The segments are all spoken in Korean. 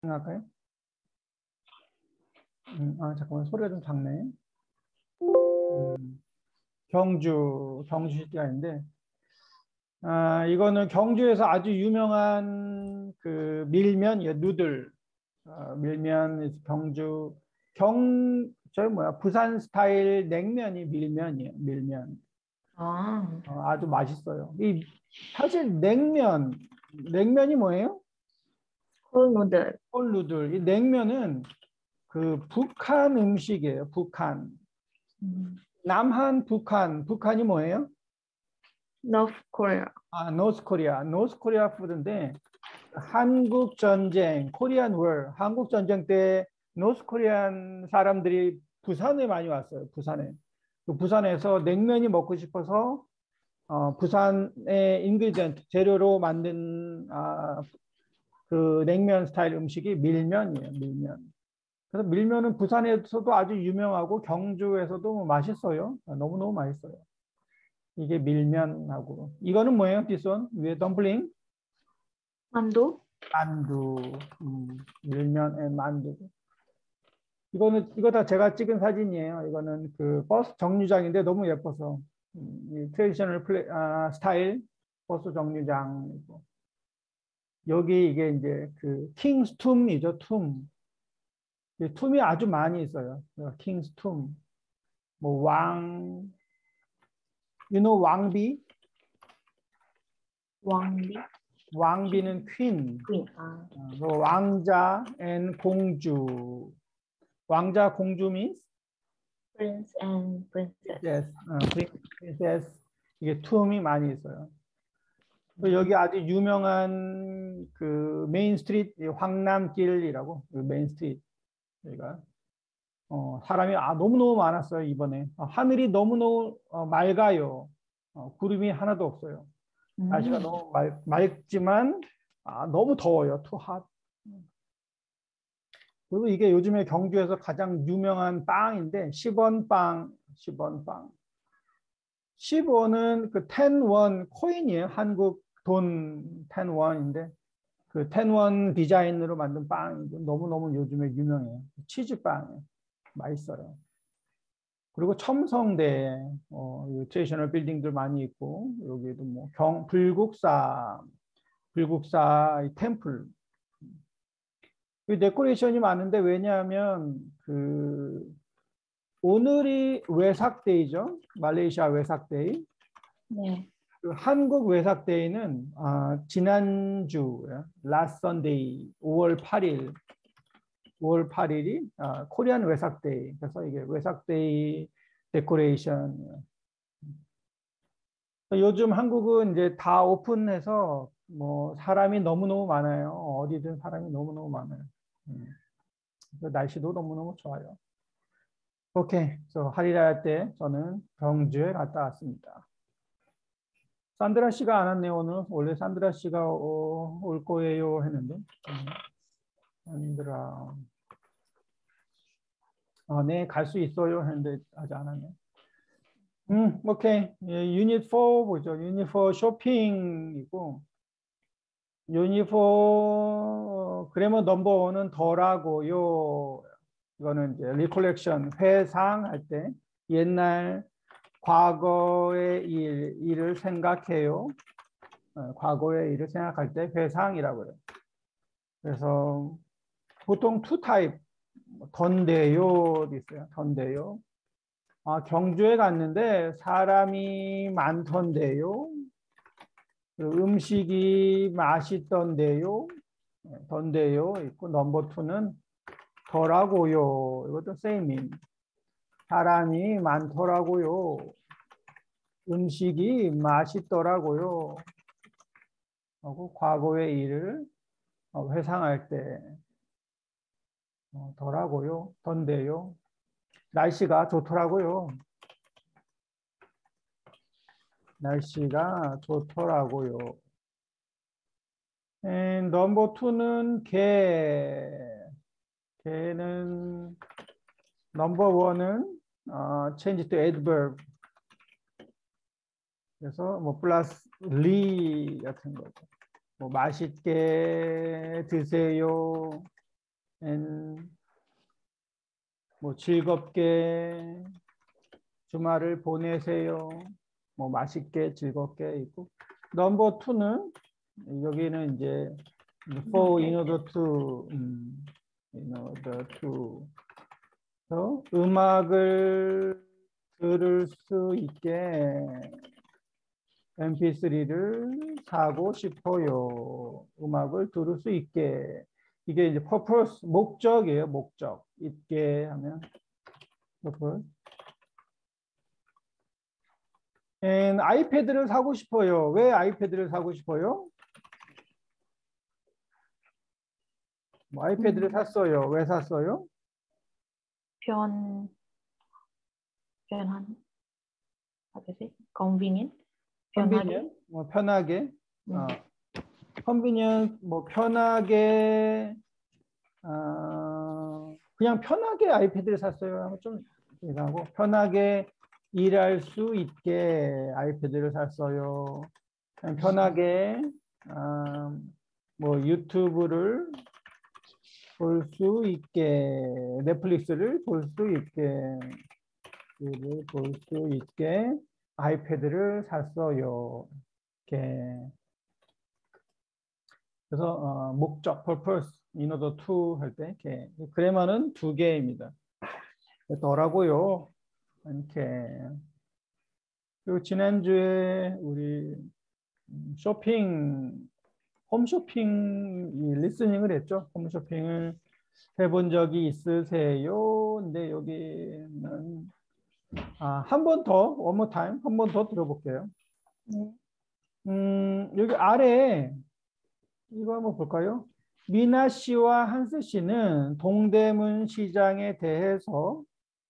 생각할까요? 잠깐만 소리가 좀 작네. 경주 시티가 있는데, 이거는 경주에서 아주 유명한 그 밀면이요, 누들. 밀면, 경주, 저 뭐야, 부산 스타일 냉면이 밀면이에요, 밀면. 아, 아주 맛있어요. 사실 냉면이 뭐예요? 콜누들. 홀누들. 이 냉면은 그 북한 음식이에요, 북한. 음, 남한, 북한이 뭐예요? North Korea. 노스코리아 푸드인데, 한국 전쟁, 코리안 월, 한국 전쟁 때 노스코리안 사람들이 부산에 많이 왔어요. 부산에. 그 부산에서 냉면이 먹고 싶어서 부산의 인그리디언트 재료로 만든 그 냉면 스타일 음식이 밀면이에요. 밀면. 그래서 밀면은 부산에서도 아주 유명하고 경주에서도 뭐 맛있어요. 너무너무 맛있어요. 이게 밀면하고 이거는 뭐예요? 디선 위에 덤플링? 만두? 만두, 밀면에 만두. 이거 다 제가 찍은 사진이에요. 이거는 그 버스 정류장인데 너무 예뻐서 이 트레디셔널 스타일 버스 정류장이고 여기 이게 이제 그 킹스 툼이죠. 툼. 이 툼이 아주 많이 있어요. 킹스 툼. 뭐 왕비? 왕비? 왕비는 퀸. 퀸. 아, 뭐 왕자 앤 공주. 왕자 공주 means Prince and Princess. yes, princess. 이게 툼이 많이 있어요. 또 여기 음, 아주 유명한 그 메인 스트리트 황남길이라고 그 메인 스트리트 여기가 사람이 너무너무 많았어요 이번에. 하늘이 너무너무 맑아요. 구름이 하나도 없어요. 날씨가 음, 너무 맑지만 너무 더워요. 투 핫. 그리고 이게 요즘에 경주에서 가장 유명한 빵인데 10원 빵, 10원 빵. 10원은 그 10원 코인이에요. 한국 돈 10원인데 그 10원 디자인으로 만든 빵이 너무너무 요즘에 유명해요. 치즈빵이에요. 맛있어요. 그리고 첨성대, 트레디셔널 빌딩들 많이 있고, 여기도 뭐, 불국사 템플. 이 데코레이션이 많은데, 왜냐하면, 오늘이 웨삭데이죠. 말레이시아 웨삭데이. 네. 그 한국 웨삭데이는, 지난주, 라스트 선데이, 5월 8일, 5월 8일이 코리안 웨삭데이. 그래서 이게 웨삭데이 데코레이션. 요즘 한국은 이제 다 오픈해서 뭐 사람이 너무너무 많아요. 어디든 사람이 너무너무 많아요. 음. 날씨도 너무너무 좋아요. 오케이. 그래서 할일할 때 저는 경주에 갔다 왔습니다. 산드라 씨가 안 왔네요, 오늘. 원래 산드라 씨가 올 거예요 했는데. 산드라. 네, 갈 수 있어요 했는데 아직 안 왔네. 오케이. 예, 유닛 4 보죠. 유닛 4 쇼핑이고, 유닛 4 그래머 넘버 원은 더라고요. 이거는 이제 리콜렉션 회상할 때 옛날 과거의 일을 생각해요. 과거의 일을 생각할 때 회상이라고 해요. 그래서 보통 투 타입 던데요 있어요. 던데요. 경주에 갔는데 사람이 많던데요. 음식이 맛있던데요. 던데요 있고 넘버 투는 더라고요. 이것도 세이밍. 사람이 많더라고요. 음식이 맛있더라고요. 하고 과거의 일을 회상할 때 더라고요. 던데요. 날씨가 좋더라고요. 날씨가 좋더라고요. 넘버 투는 걔는 넘버 원은 change to adverb. 그래서 뭐 플러스 리 같은 거죠. 뭐 맛있게 드세요. and 뭐 즐겁게 주말을 보내세요. 뭐 맛있게 즐겁게 있고. 넘버 2는 여기는 이제 for in order to in order to 음악을 들을 수 있게 MP3를 사고 싶어요. 음악을 들을 수 있게. 이게 이제 purpose, 목적이에요. 목적. 있게 하면 purpose. And 아이패드를 사고 싶어요. 왜 아이패드를 사고 싶어요? 뭐 아이패드를 샀어요. 왜 샀어요? 편한 뭐지? convenient convenient, 뭐 편하게. convenient, 뭐 편하게. 그냥 편하게 아이패드를 샀어요. 좀 이상하고 편하게 일할 수 있게 아이패드를 샀어요. 그냥 편하게 뭐 유튜브를 볼 수 있게 넷플릭스를 볼 수 있게 아이패드를 샀어요. 이렇게 그래서 목적, purpose, in order to 할 때 이렇게 그래머는 2개입니다. 더라고요. 이렇게 그리고 지난주에 우리 홈쇼핑 리스닝을 했죠. 홈쇼핑을 해본 적이 있으세요? 근데 여기는 한 번 더, one more time, 한 번 더 들어볼게요. 여기 아래 이거 한번 볼까요? 미나 씨와 한스 씨는 동대문 시장에 대해서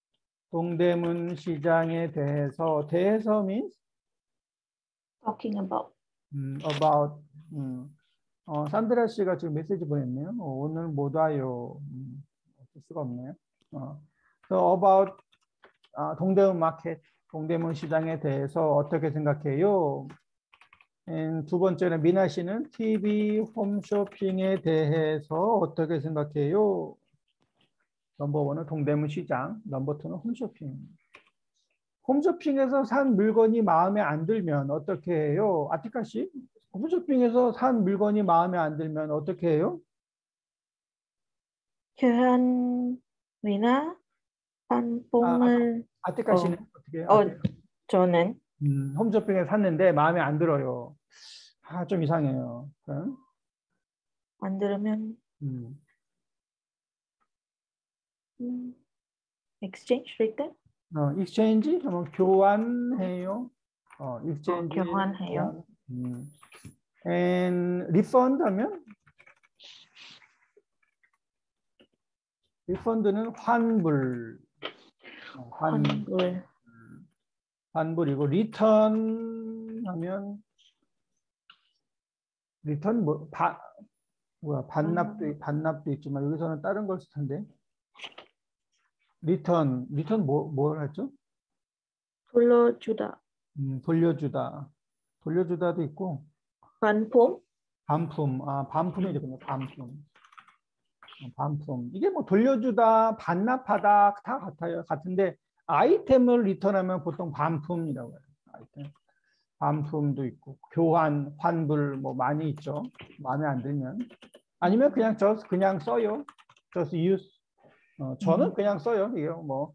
means talking about about 산드라 씨가 지금 메시지 보냈네요. 오늘 못 와요. 어쩔 수가 없네요. So about 동대문 마켓, 동대문 시장에 대해서 어떻게 생각해요? 두 번째는 미나 씨는 TV 홈쇼핑에 대해서 어떻게 생각해요? 넘버 1은 동대문 시장, 넘버 2는 홈쇼핑. 홈쇼핑에서 산 물건이 마음에 안 들면 어떻게 해요? 아티카 씨? 홈쇼핑에서 산 물건이 마음에 안 들면 어떻게 해요? 교환이나 반품을 아티카 씨는 어떻게 해요? 저는 홈쇼핑에 샀는데 마음에 안 들어요. 좀 이상해요. 안 들으면 exchange return exchange 하면 교환해요. exchange 교환해요. and refund 하면 refund는 환불. 환불이고 return 하면 return 반납도 있지만 여기서는 다른 걸 쓸 텐데. return 뭘 했죠? 돌려주다. 돌려주다도 있고. 반품. 반품이거든요. 반품. 이게 뭐 돌려주다, 반납하다 다 같은데 아이템을 리턴하면 보통 반품이라고 해요. 아이템. 반품도 있고 교환, 환불 뭐 많이 있죠. 마음에 안 들면. 아니면 그냥 그냥 써요. just use. 저는 그냥 써요. 이게 뭐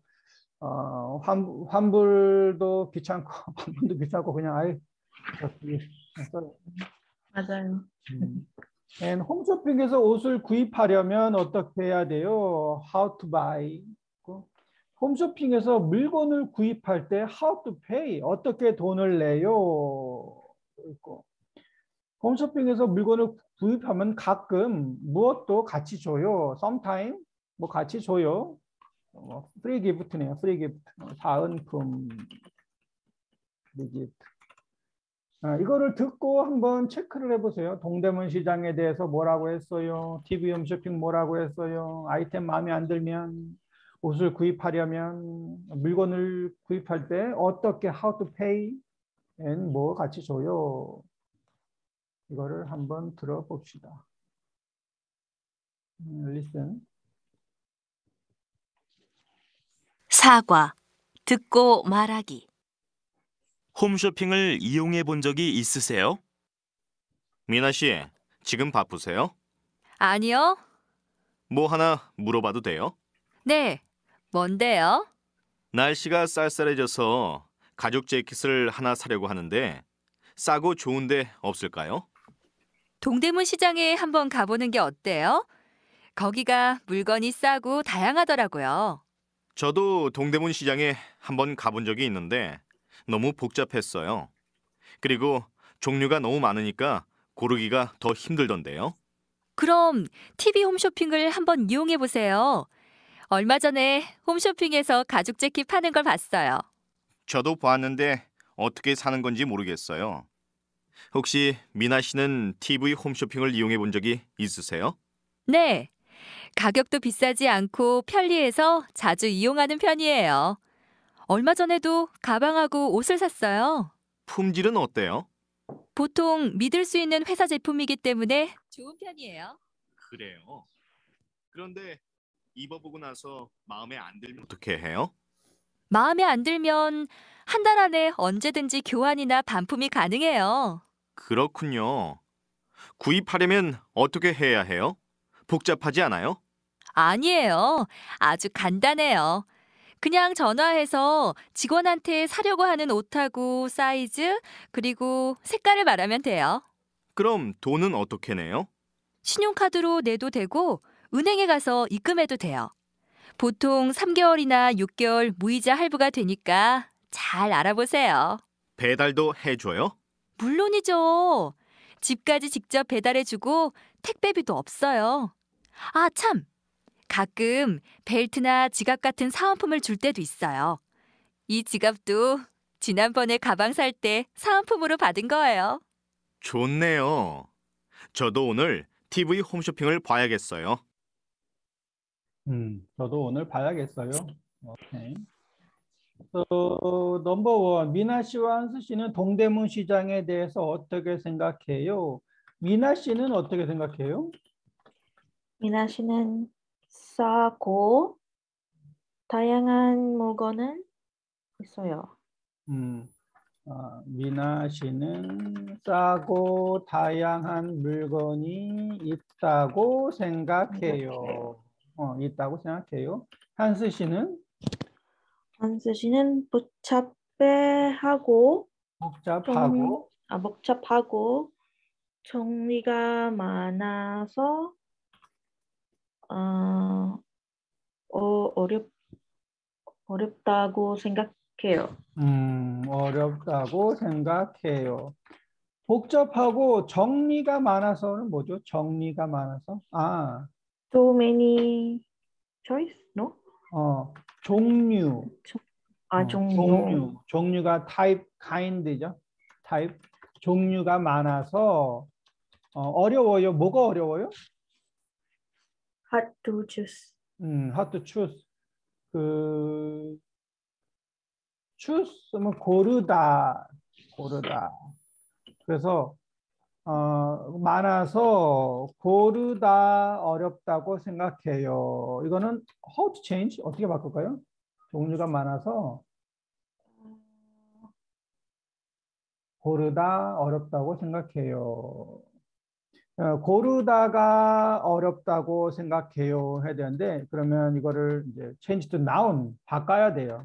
환불도 귀찮고 반품도 귀찮고 그냥 아예 써요. 맞아요. And 홈쇼핑에서 옷을 구입하려면 어떻게 해야 돼요? How to buy. 홈쇼핑에서 물건을 구입할 때 how to pay. 어떻게 돈을 내요? 홈쇼핑에서 물건을 구입하면 가끔 무엇도 같이 줘요. Sometime 뭐 같이 줘요. free gift네요. free gift. 사은품. free gift. 이거를 듣고 한번 체크를 해보세요. 동대문 시장에 대해서 뭐라고 했어요? TV 홈쇼핑 뭐라고 했어요? 아이템 마음에 안 들면 옷을 구입하려면 물건을 구입할 때 어떻게 how to pay and 뭐 같이 줘요. 이거를 한번 들어봅시다. Listen. 사과, 듣고 말하기. 홈쇼핑을 이용해 본 적이 있으세요? 미나 씨, 지금 바쁘세요? 아니요. 뭐 하나 물어봐도 돼요? 네. 뭔데요? 날씨가 쌀쌀해져서 가죽 재킷을 하나 사려고 하는데 싸고 좋은데 없을까요? 동대문 시장에 한번 가보는 게 어때요? 거기가 물건이 싸고 다양하더라고요. 저도 동대문 시장에 한번 가본 적이 있는데 너무 복잡했어요. 그리고 종류가 너무 많으니까 고르기가 더 힘들던데요. 그럼 TV 홈쇼핑을 한번 이용해 보세요. 얼마 전에 홈쇼핑에서 가죽 재킷 파는 걸 봤어요. 저도 봤는데 어떻게 사는 건지 모르겠어요. 혹시 미나 씨는 TV 홈쇼핑을 이용해 본 적이 있으세요? 네. 가격도 비싸지 않고 편리해서 자주 이용하는 편이에요. 얼마 전에도 가방하고 옷을 샀어요. 품질은 어때요? 보통 믿을 수 있는 회사 제품이기 때문에 좋은 편이에요. 그래요. 그런데 입어보고 나서 마음에 안 들면 어떻게 해요? 마음에 안 들면 한 달 안에 언제든지 교환이나 반품이 가능해요. 그렇군요. 구입하려면 어떻게 해야 해요? 복잡하지 않아요? 아니에요. 아주 간단해요. 그냥 전화해서 직원한테 사려고 하는 옷하고 사이즈, 그리고 색깔을 말하면 돼요. 그럼 돈은 어떻게 내요? 신용카드로 내도 되고 은행에 가서 입금해도 돼요. 보통 3개월이나 6개월 무이자 할부가 되니까 잘 알아보세요. 배달도 해줘요? 물론이죠. 집까지 직접 배달해주고 택배비도 없어요. 아, 참! 가끔 벨트나 지갑 같은 사은품을 줄 때도 있어요. 이 지갑도 지난번에 가방 살 때 사은품으로 받은 거예요. 좋네요. 저도 오늘 TV 홈쇼핑을 봐야겠어요. 저도 오늘 봐야겠어요. 오케이. 넘버 원, 미나 씨와 한수 씨는 동대문 시장에 대해서 어떻게 생각해요? 미나 씨는 어떻게 생각해요? 미나 씨는 싸고 다양한 물건은 있어요. 미나 씨는 싸고 다양한 물건이 있다고 생각해요. 있다고 생각해요. 한수 씨는 한수 씨는 복잡해하고 복잡하고 복잡하고 종류가 많아서 어렵다고 생각해요. 어렵다고 생각해요. 복잡하고 정리가 많아서는 뭐죠? 정리가 많아서? Too many choice? No? 종류. 종류. 종류가 type, kind죠. type. 종류가 많아서 어려워요. 뭐가 어려워요? Hard to choose. Hard to choose. choose 뭐 고르다. 그래서 많아서 고르다 어렵다고 생각해요. 이거는 how to change 어떻게 바꿀까요? 종류가 많아서 고르다 어렵다고 생각해요. 고르다가 어렵다고 생각해요 해야 되는데 그러면 이거를 이제 change to noun 바꿔야 돼요.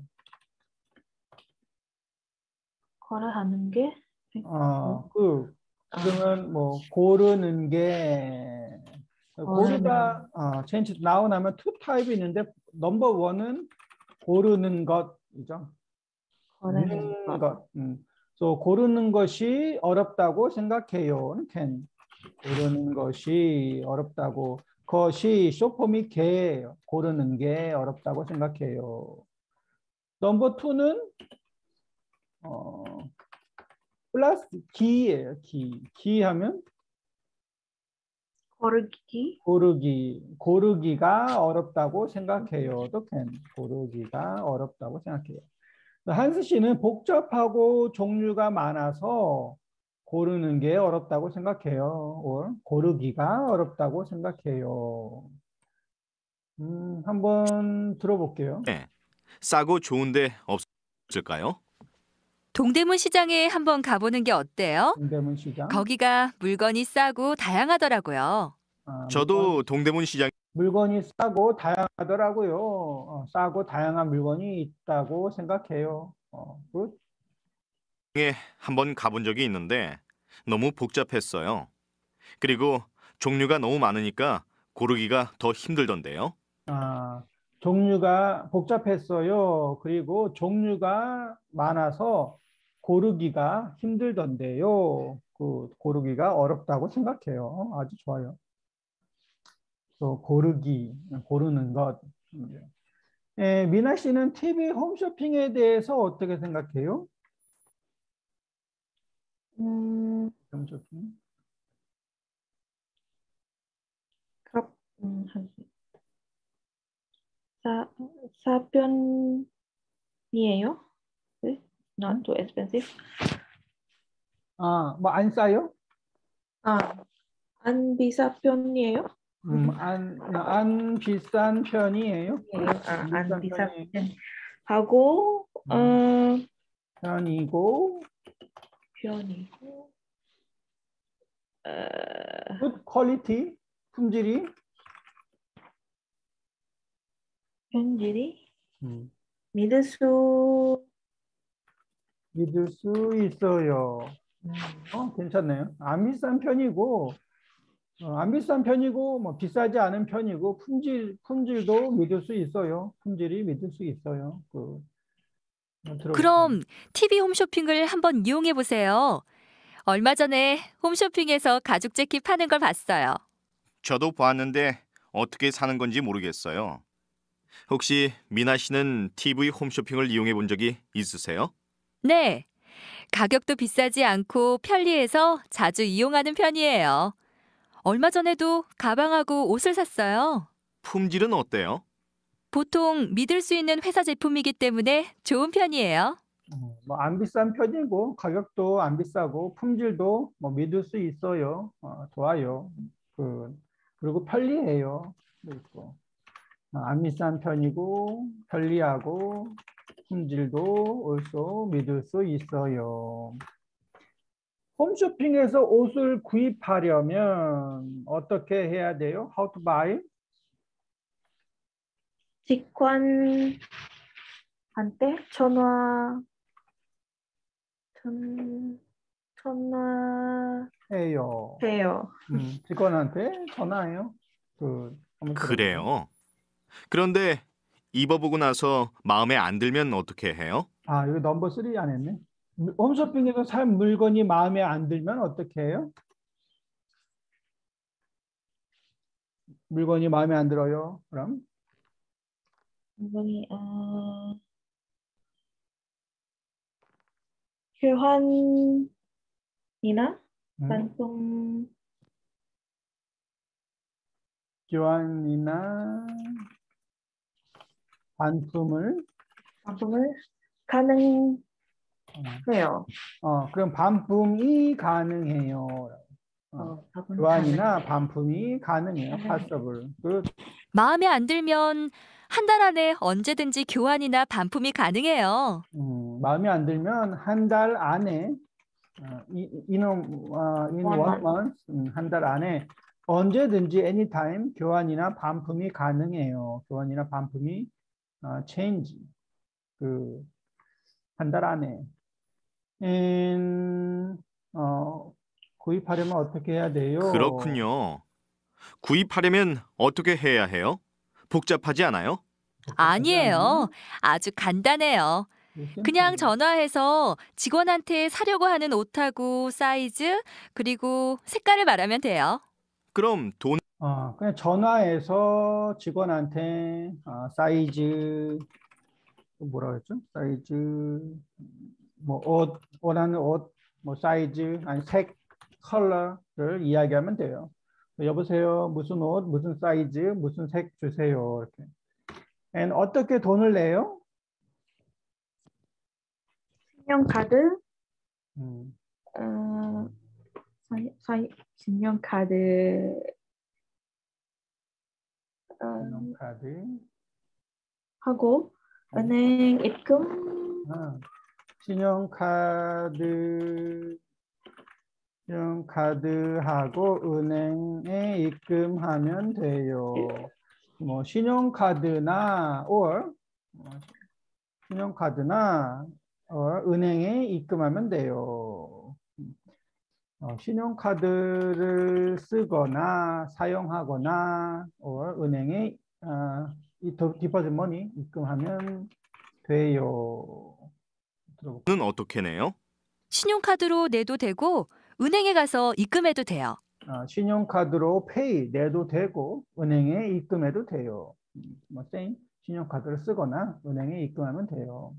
하는 게? 그러면 뭐 고르는 게 고르다 change to noun 하면 two type이 있는데 넘버 원은 고르는 것이죠. 고르는 것. So 고르는 것이 어렵다고 생각해요. can 고르는 것이 어렵다고 것이 쇼폼이 개예요. 고르는 게 어렵다고 생각해요. 넘버 투는 플러스 기예요. 기 하면 고르기가 어렵다고 생각해요. 또 can 고르기가 어렵다고 생각해요. 한수 씨는 복잡하고 종류가 많아서 고르는 게 어렵다고 생각해요. or 고르기가 어렵다고 생각해요. 한번 들어볼게요. 네. 싸고 좋은데 없을까요? 동대문 시장에 한번 가보는 게 어때요? 동대문 시장. 거기가 물건이 싸고 다양하더라고요. 저도 동대문 시장 물건이 싸고 다양하더라고요. 싸고 다양한 물건이 있다고 생각해요. 굿. 에 한번 가본 적이 있는데 너무 복잡했어요. 그리고 종류가 너무 많으니까 고르기가 더 힘들던데요. 종류가 복잡했어요. 그리고 종류가 많아서 고르기가 힘들던데요. 고르기가 어렵다고 생각해요. 아주 좋아요. 또 고르는 것. 미나 씨는 TV 홈쇼핑에 대해서 어떻게 생각해요? 홈쇼핑. 사변이에요? 네? Not too expensive. 뭐 안 싸요? 안 비싼 편이에요? 안 비싼 편이에요. 안 비싼 편. 하고 편이고 good quality 품질이 편질이 믿을 수 있어요. 괜찮네요. 안 비싼 편이고 뭐 비싸지 않은 편이고 품질도 믿을 수 있어요. 품질이 믿을 수 있어요. 그럼 TV 홈쇼핑을 한번 이용해 보세요. 얼마 전에 홈쇼핑에서 가죽 재킷 파는 걸 봤어요. 저도 봤는데 어떻게 사는 건지 모르겠어요. 혹시 미나 씨는 TV 홈쇼핑을 이용해 본 적이 있으세요? 네, 가격도 비싸지 않고 편리해서 자주 이용하는 편이에요. 얼마 전에도 가방하고 옷을 샀어요. 품질은 어때요? 보통 믿을 수 있는 회사 제품이기 때문에 좋은 편이에요. 뭐 안 비싼 편이고 가격도 안 비싸고 품질도 뭐 믿을 수 있어요. 좋아요. 그리고 편리해요. 그리고 안 비싼 편이고 편리하고 품질도 also 믿을 수 있어요. 홈쇼핑에서 옷을 구입하려면 어떻게 해야 돼요? How to buy? 직관한테 해요. 전화해요. 직원한테 전화해요. 한번 그래요. 그런데 입어보고 나서 마음에 안 들면 어떻게 해요? 여기 넘버 3 안 했네. 홈쇼핑에서 산 물건이 마음에 안 들면 어떻게 해요? 물건이 마음에 안 들어요. 그럼 물건이 교환이나 반품 교환이나 반품을 가능해요. 그럼 반품이 가능해요. 교환이나 반품이 가능해요. possible. 마음에 안 들면 한 달 안에 언제든지 교환이나 반품이 가능해요. 마음에 안 들면 한 달 안에 in one month 한 달 안에 언제든지 anytime 교환이나 반품이 가능해요. 교환이나 반품이 change 한 달 안에. 구입하려면 어떻게 해야 돼요? 그렇군요. 구입하려면 어떻게 해야 해요? 복잡하지 않아요? 아니에요. 아주 간단해요. 그냥 전화해서 직원한테 사려고 하는 옷하고 사이즈, 그리고 색깔을 말하면 돼요. 그럼 돈 그냥 전화해서 직원한테 사이즈 뭐라 그랬죠? 사이즈 뭐 원하는 옷 뭐 사이즈 아니 색 컬러를 이야기하면 돼요. 여보세요. 무슨 옷, 무슨 사이즈, 무슨 색 주세요. 이렇게. And 어떻게 돈을 내요? 신용카드 신용카드 신용카드 하고 은행 입금 아, 신용카드하고 은행에 입금하면 돼요. 뭐 신용카드나 은행에 입금하면 돼요. 신용카드를 쓰거나 사용하거나 은행에 이 디포짓 머니 입금하면 돼요. 들어볼까요? 는 어떻게 내요? 신용카드로 내도 되고 은행에 가서 입금해도 돼요. 신용카드로 페이 내도 되고 은행에 입금해도 돼요. 뭐 same 신용카드를 쓰거나 은행에 입금하면 돼요.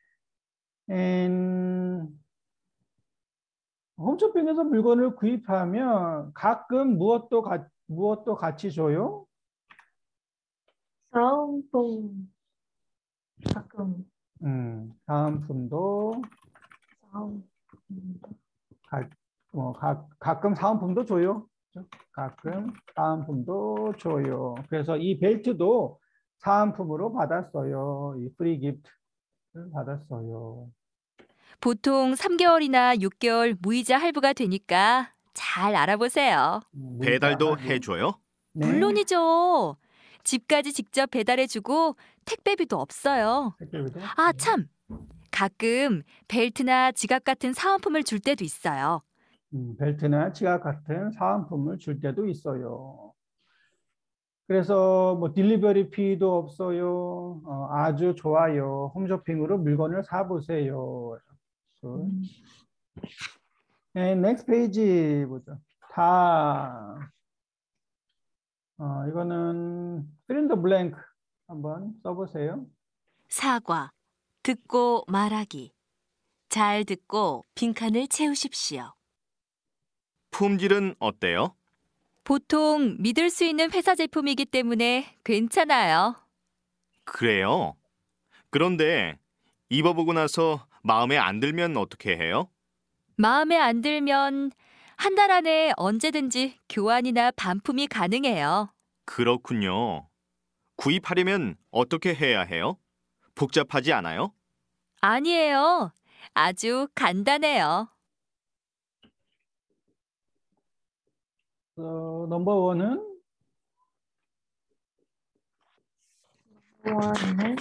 홈쇼핑에서 물건을 구입하면 가끔 무엇도 같이 줘요? 사은품 가끔 사은품도 사은품 가끔 사은품도 줘요. 가끔 사은품도 줘요. 그래서 이 벨트도 사은품으로 받았어요. 이 프리 기프트를 받았어요. 보통 3개월이나 6개월 무이자 할부가 되니까 잘 알아보세요. 배달도 할부. 해줘요? 네. 물론이죠. 집까지 직접 배달해주고 택배비도 없어요. 택배비도? 아, 참! 가끔 벨트나 지갑 같은 사은품을 줄 때도 있어요. 벨트나 지갑 같은 사은품을 줄 때도 있어요. 그래서 뭐 딜리버리 피도 없어요. 아주 좋아요. 홈쇼핑으로 물건을 사보세요. 네, 넥스트 페이지 보죠. 이거는 fill in the blank 한번 써보세요. 사과, 듣고 말하기. 잘 듣고 빈칸을 채우십시오. 품질은 어때요? 보통 믿을 수 있는 회사 제품이기 때문에 괜찮아요. 그래요. 그런데 입어보고 나서 마음에 안 들면 어떻게 해요? 마음에 안 들면 한 달 안에 언제든지 교환이나 반품이 가능해요. 그렇군요. 구입하려면 어떻게 해야 해요? 복잡하지 않아요? 아니에요. 아주 간단해요. 넘버 원은 원은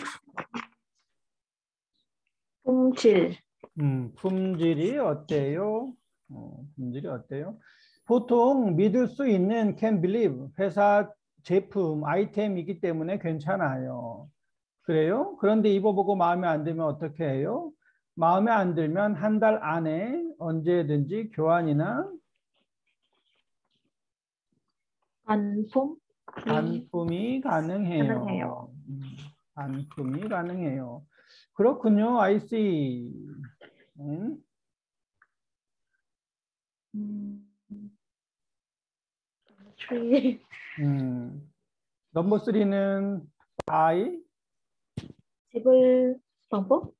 품질 품질이 어때요? 품질이 어때요? 보통 믿을 수 있는 can believe 회사 제품, 아이템이기 때문에 괜찮아요. 그래요? 그런데 입어보고 마음에 안 들면 어떻게 해요? 마음에 안 들면 한 달 안에 언제든지 교환이나 반품이 가능해요. 반품이 가능해요. 그렇군요. I see. 트리 넘버 3는 I. 지불 방법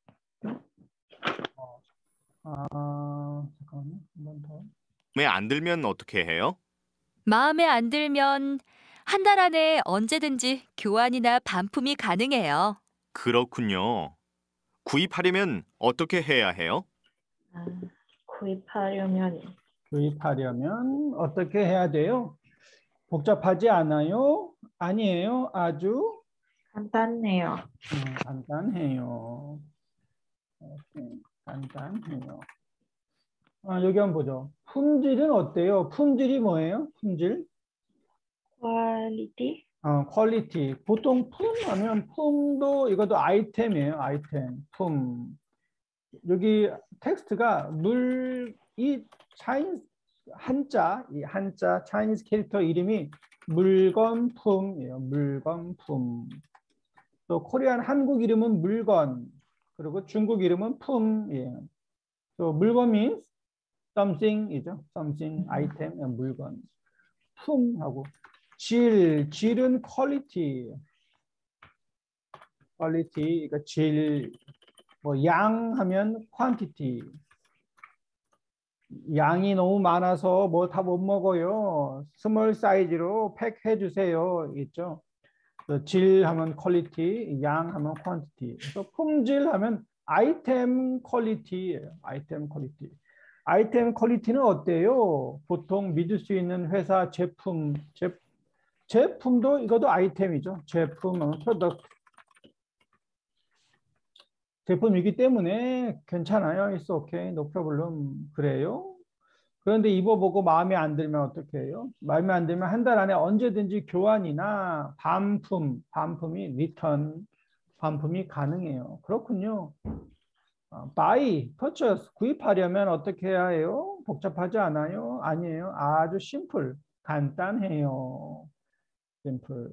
잠깐만요. 한 번 더. 마음에 안 들면 어떻게 해요? 마음에 안 들면 한 달 안에 언제든지 교환이나 반품이 가능해요. 그렇군요. 구입하려면 어떻게 해야 해요? 구입하려면 어떻게 해야 돼요? 복잡하지 않아요? 아니에요. 아주 간단해요. 간단해요. 간단해요. 여기 한번 보죠. 품질은 어때요? 품질이 뭐예요? 품질? 퀄리티 퀄리티. 보통 품 하면 품도 이것도 아이템이에요. 아이템. 품. 여기 텍스트가 이 차이니즈 이 한자 차이니즈 캐릭터 이름이 물건품이에요. 물건품. 또 코리안 한국 이름은 물건. 그리고 중국 이름은 품이에요. 또 물건 means something이죠. something, 아이템, 물건. 품하고 질은 퀄리티. 그러니까 질. 뭐 양 하면 quantity. 양이 너무 많아서 뭐 다 못 먹어요. 스몰 사이즈로 팩해 주세요. 있죠. 질 하면 퀄리티, 양 하면 퀀티티. 그래서 품질 하면 아이템 퀄리티예요. 아이템 퀄리티. 아이템 퀄리티는 어때요? 보통 믿을 수 있는 회사 제품도 이것도 아이템이죠. 제품 하면 프로덕트. 제품이기 때문에 괜찮아요. It's okay, no problem. 그래요. 그런데 입어보고 마음에 안 들면 어떻게 해요? 마음에 안 들면 한 달 안에 언제든지 교환이나 반품이 리턴, 반품이 가능해요. 그렇군요. buy, purchase, 구입하려면 어떻게 해야 해요? 복잡하지 않아요? 아니에요. 아주 심플, 간단해요. 심플.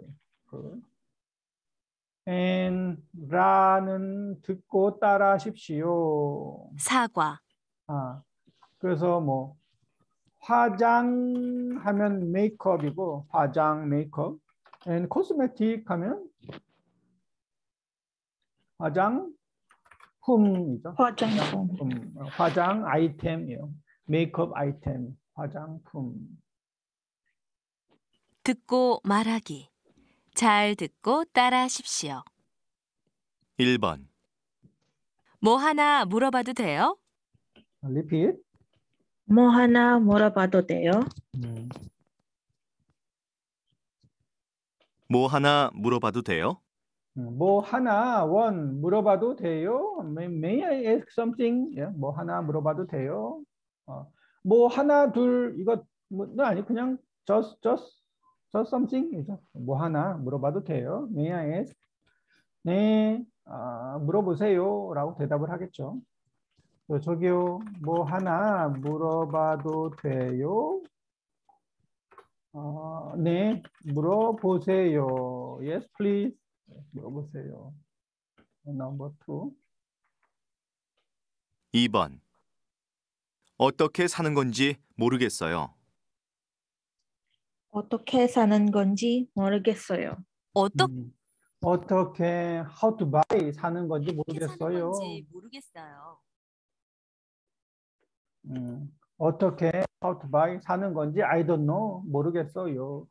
and 라는 듣고 따라 하십시오. 사과, 그래서 뭐 화장하면 메이크업이고 화장 메이크업 and 코스메틱 하면 화장품이죠. 화장품. 화장 아이템이요. 메이크업 아이템, 화장품. 듣고 말하기. 잘 듣고 따라하십시오. 1번. 뭐 하나 물어봐도 돼요? Repeat. 뭐 하나 물어봐도 돼요? 뭐 하나 물어봐도 돼요? 뭐 하나 물어봐도 돼요? May I ask something? 뭐 하나 물어봐도 돼요? 뭐 하나 둘 이거 뭐 아니 그냥 just something이죠. 뭐 하나 물어봐도 돼요? May I ask? 네, 물어보세요라고 대답을 하겠죠. 저기요, 뭐 하나 물어봐도 돼요? 네, 물어보세요. Yes, please. 물어보세요. Number 2. 2번. 어떻게 사는 건지 모르겠어요. 어떻게 사는 건지 모르겠어요. 어떻게 how to buy 사는 건지 사는 모르겠어요. 건지 모르겠어요. 어떻게 how to buy 사는 건지 I don't know 모르겠어요.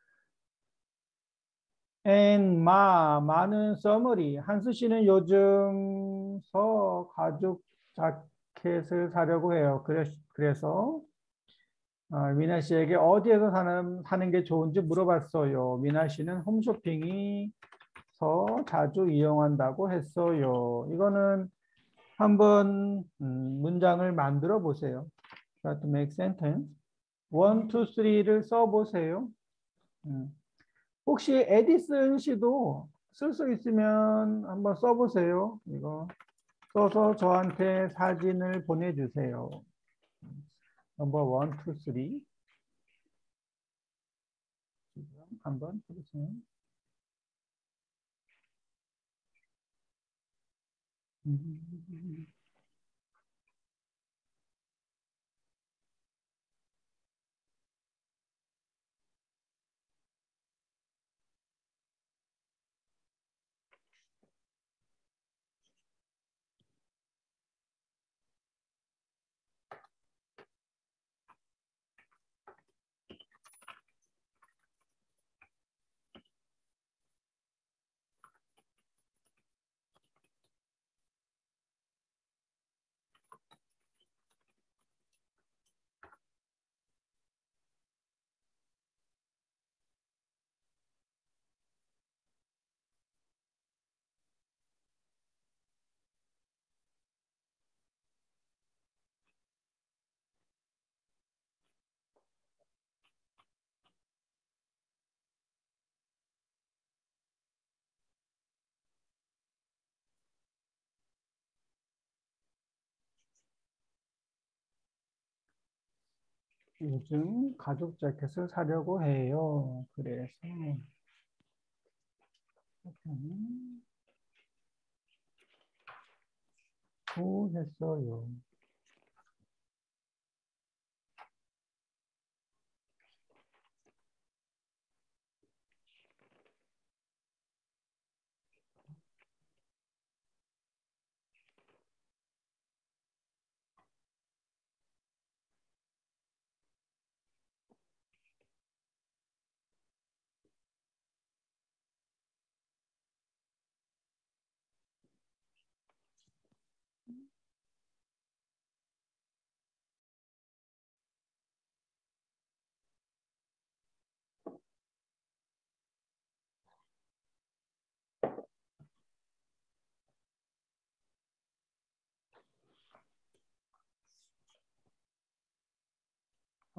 and 마는 summary. 한수 씨는 요즘 가죽 자켓을 사려고 해요. 그래서 미나 씨에게 어디에서 사는 게 좋은지 물어봤어요. 미나 씨는 홈쇼핑이 자주 이용한다고 했어요. 이거는 한번 문장을 만들어 보세요. Try to make sentence. 1, 2, 3를 써보세요. 혹시 에디슨 씨도 쓸 수 있으면 한번 써보세요. 이거 써서 저한테 사진을 보내주세요. 넘버 1, 2, 3 한번 해보세요. 요즘 가죽 자켓을 사려고 해요. 그래서 했어요.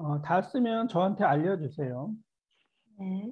다 쓰면 저한테 알려주세요. 네.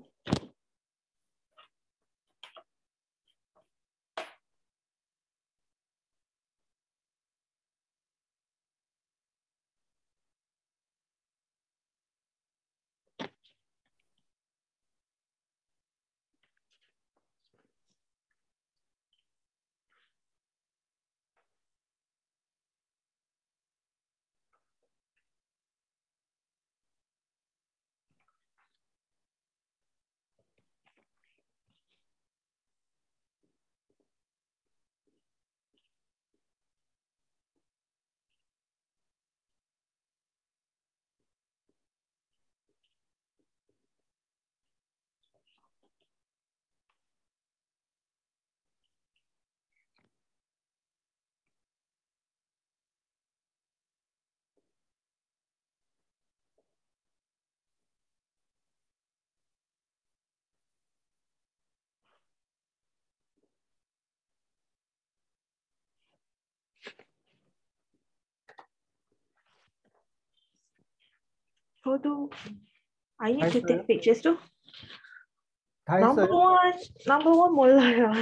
저도 I need to 했어요? take pictures too. 다 Number 했어요? one 몰라요.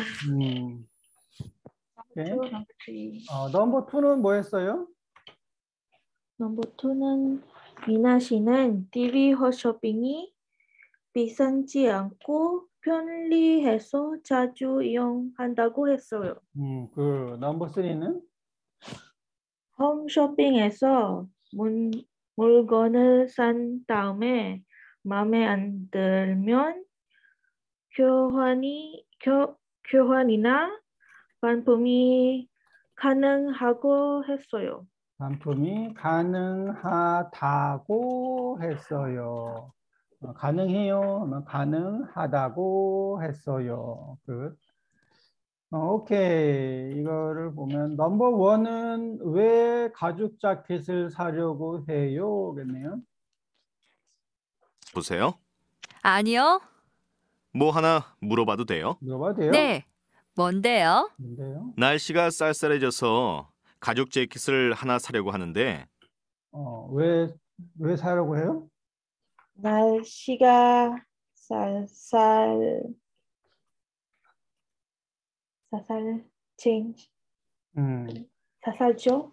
오케이. Two, number three. 넘버 2는 뭐 했어요? Number two는 미나 씨는 TV 홈쇼핑이 비싸지 않고 편리해서 자주 이용한다고 했어요. 그 넘버 3는? 홈쇼핑에서 물건을 산 다음에 마음에 안 들면 교환이나 반품이 가능하고 했어요. 반품이 가능하다고 했어요. 가능해요. 가능하다고 했어요. 오케이. 이거를 보면 넘버 1은 왜 가죽 자켓을 사려고 해요?겠네요. 보세요. 아니요. 뭐 하나 물어봐도 돼요? 물어봐도 돼요? 네. 뭔데요? 뭔데요? 날씨가 쌀쌀해져서 가죽 재킷을 하나 사려고 하는데 왜 사려고 해요? 날씨가 change. 사살죠?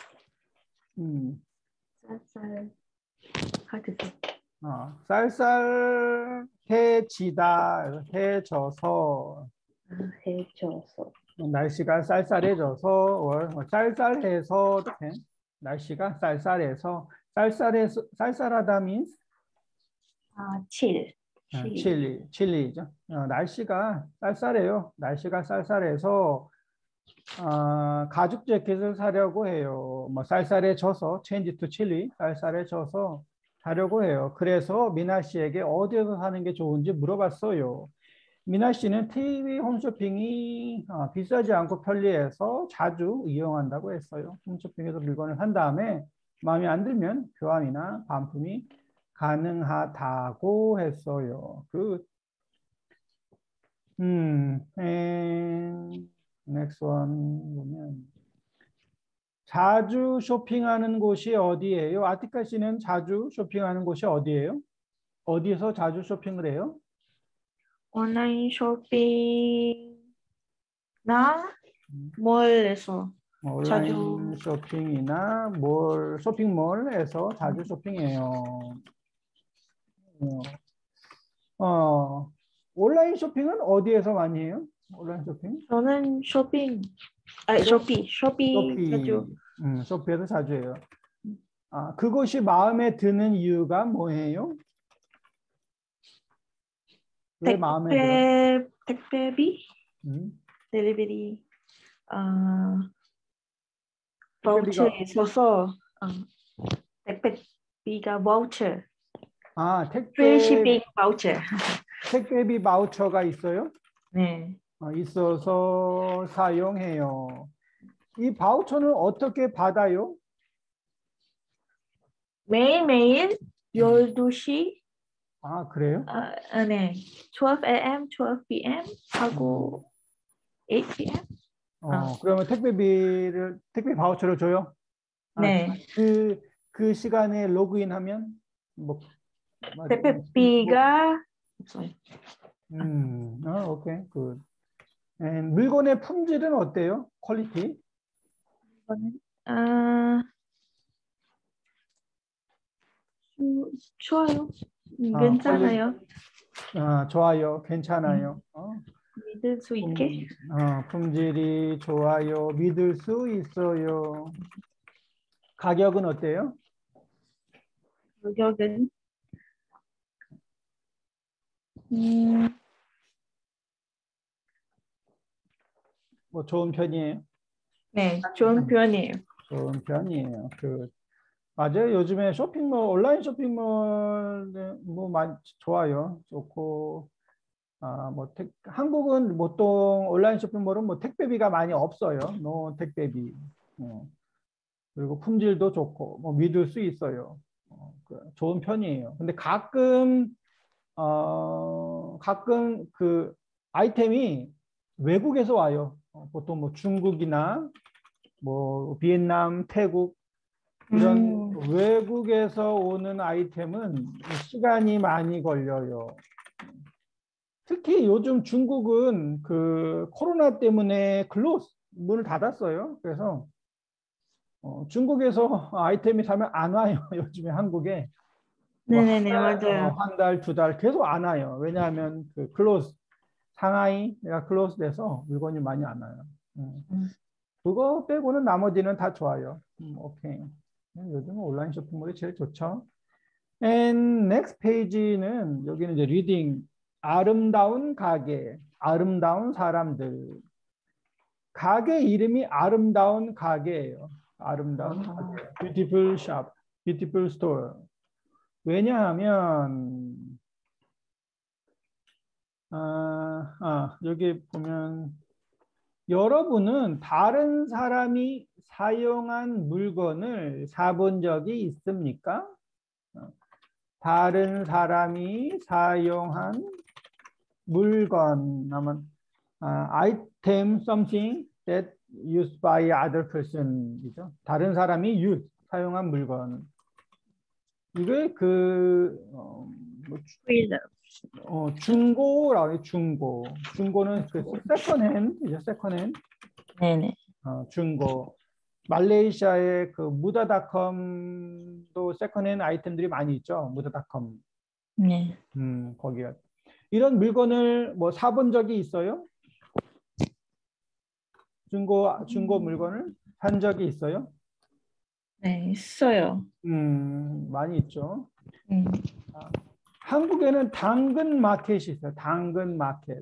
사살. How to say? 쌀쌀해지다, 해져서 해져서. 날씨가 쌀쌀해져서 쌀쌀해서 이렇게 날씨가 쌀쌀해서 쌀쌀하다 means 칠리죠. 날씨가 쌀쌀해요. 날씨가 쌀쌀해서 가죽 재킷을 사려고 해요. 뭐 쌀쌀해져서 change to chilly, 쌀쌀해져서 사려고 해요. 그래서 미나 씨에게 어디에서 사는 게 좋은지 물어봤어요. 미나 씨는 TV 홈쇼핑이 비싸지 않고 편리해서 자주 이용한다고 했어요. 홈쇼핑에서 물건을 산 다음에 마음에 안 들면 교환이나 반품이 가능하다고 했어요. and next one 보면 자주 쇼핑하는 곳이 어디예요? 아티카 씨는 자주 쇼핑하는 곳이 어디예요? 어디서 자주 쇼핑을 해요? 온라인 쇼핑나 몰에서 온라인 쇼핑이나 쇼핑몰에서 자주 쇼핑해요. 온라인 쇼핑은 어디에서 많이 해요? 온라인 쇼핑? 저는 쇼피 자주. 쇼피에서 자주 해요. 그것이 마음에 드는 이유가 뭐예요? 왜 마음에 들어? 택배비, 딜리버리, 바우처 있어서 택배비가 바우처. 택배비 바우처. 택배비 바우처가 있어요? 네. 있어서 사용해요. 이 바우처는 어떻게 받아요? 매일매일 12시. 그래요? 네. 12 a.m., 12 p.m. 하고 8 p.m. 그러면 택배 바우처를 줘요? 네. 그 시간에 로그인하면 뭐, 택배비가 오케이, 굿. 물건의 품질은 어때요? 퀄리티? 아, 좋아요. 아, 괜찮아요. 좋아요. 괜찮아요. 믿을 수 있게. 품질이 좋아요. 믿을 수 있어요. 가격은 어때요? 가격은 뭐 좋은 편이에요. 네, 좋은 편이에요. 좋은 편이에요. 맞아요. 요즘에 쇼핑몰, 온라인 쇼핑몰 뭐 많이 좋아요. 좋고, 한국은 보통 온라인 쇼핑몰은 뭐 택배비가 많이 없어요. 택배비. 그리고 품질도 좋고, 뭐 믿을 수 있어요. 좋은 편이에요. 근데 가끔 그 아이템이 외국에서 와요. 보통 뭐 중국이나 뭐 비엔남, 태국 이런 외국에서 오는 아이템은 시간이 많이 걸려요. 특히 요즘 중국은 그 코로나 때문에 문을 닫았어요. 그래서 중국에서 아이템이 사면 안 와요. 요즘에 한국에. 네네네, 맞아요. 한 달, 두 달 계속 안 와요. 왜냐하면 그 상하이가 클로즈 돼서 물건이 많이 안 와요. 그거 빼고는 나머지는 다 좋아요. 오케이. 요즘은 온라인 쇼핑몰이 제일 좋죠. And next page는 여기는 이제 리딩. 아름다운 가게, 아름다운 사람들. 가게 이름이 아름다운 가게예요. 아름다운 가게. Beautiful shop, beautiful store. 왜냐하면 여기 보면 여러분은 다른 사람이 사용한 물건을 사본 적이 있습니까? 다른 사람이 사용한 물건 하면 item something that used by other person이죠. 다른 사람이 사용한 물건. 이게 중고라고 해요. 중고는 그 세컨핸드죠. 세컨핸드. 네네. 중고. 말레이시아의 그 무다닷컴도 세컨핸드 아이템들이 많이 있죠. 무다닷컴. 네. 거기가. 이런 물건을 뭐 사본 적이 있어요? 중고 물건을 산 적이 있어요? 네, 있어요. 많이 있죠. 한국에는 당근 마켓이 있어요. 당근 마켓.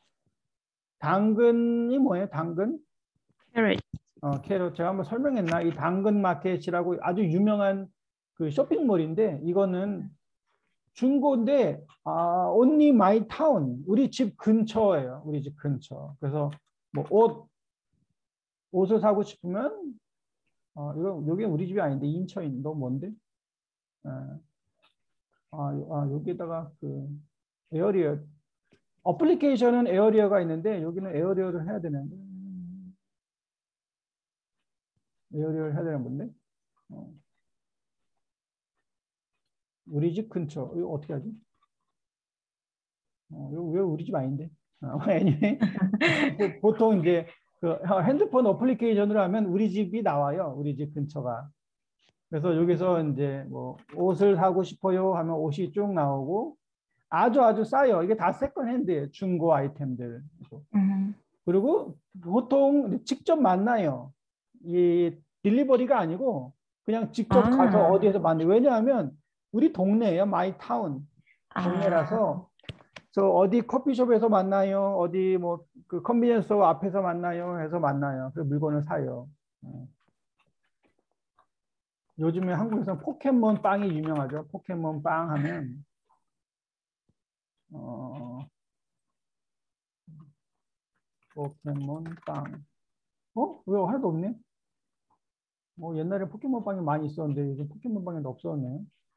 당근이 뭐예요? 당근? 캐럿. 캐럿. 제가 한번 설명했나? 이 당근 마켓이라고 아주 유명한 그 쇼핑몰인데 이거는 중고인데 only my town. 우리 집 근처예요. 우리 집 근처. 그래서 뭐 옷을 사고 싶으면 여기 우리 집이 아닌데 인천인데 너 뭔데? 여기다가 그 에어리어 어플리케이션은 에어리어가 있는데 여기는 에어리어를 해야 되는데 에어리어를 해야 되는 건데 우리 집 근처 이거 어떻게 하지? 이거 왜 우리 집 아닌데? anyway, 보통 이제 그 핸드폰 어플리케이션으로 하면 우리 집이 나와요. 우리 집 근처가. 그래서 여기서 이제 뭐 옷을 사고 싶어요 하면 옷이 쭉 나오고 아주 싸요. 이게 다 세컨핸드예요. 중고 아이템들. 그리고 보통 직접 만나요. 이 딜리버리가 아니고 그냥 직접 가서 어디에서 만나요. 왜냐하면 우리 동네예요. 마이 타운. 동네라서 저 어디 커피숍에서 만나요. 어디 뭐 그 컨비니언스 스토어 앞에서 만나요. 해서 만나요. 그 물건을 사요. 요즘에 한국에서 포켓몬 빵이 유명하죠. 포켓몬 빵 하면 포켓몬 빵. 왜 하나도 없네? 옛날에 포켓몬 빵이 많이 있었는데 요즘 포켓몬 빵이 없었네.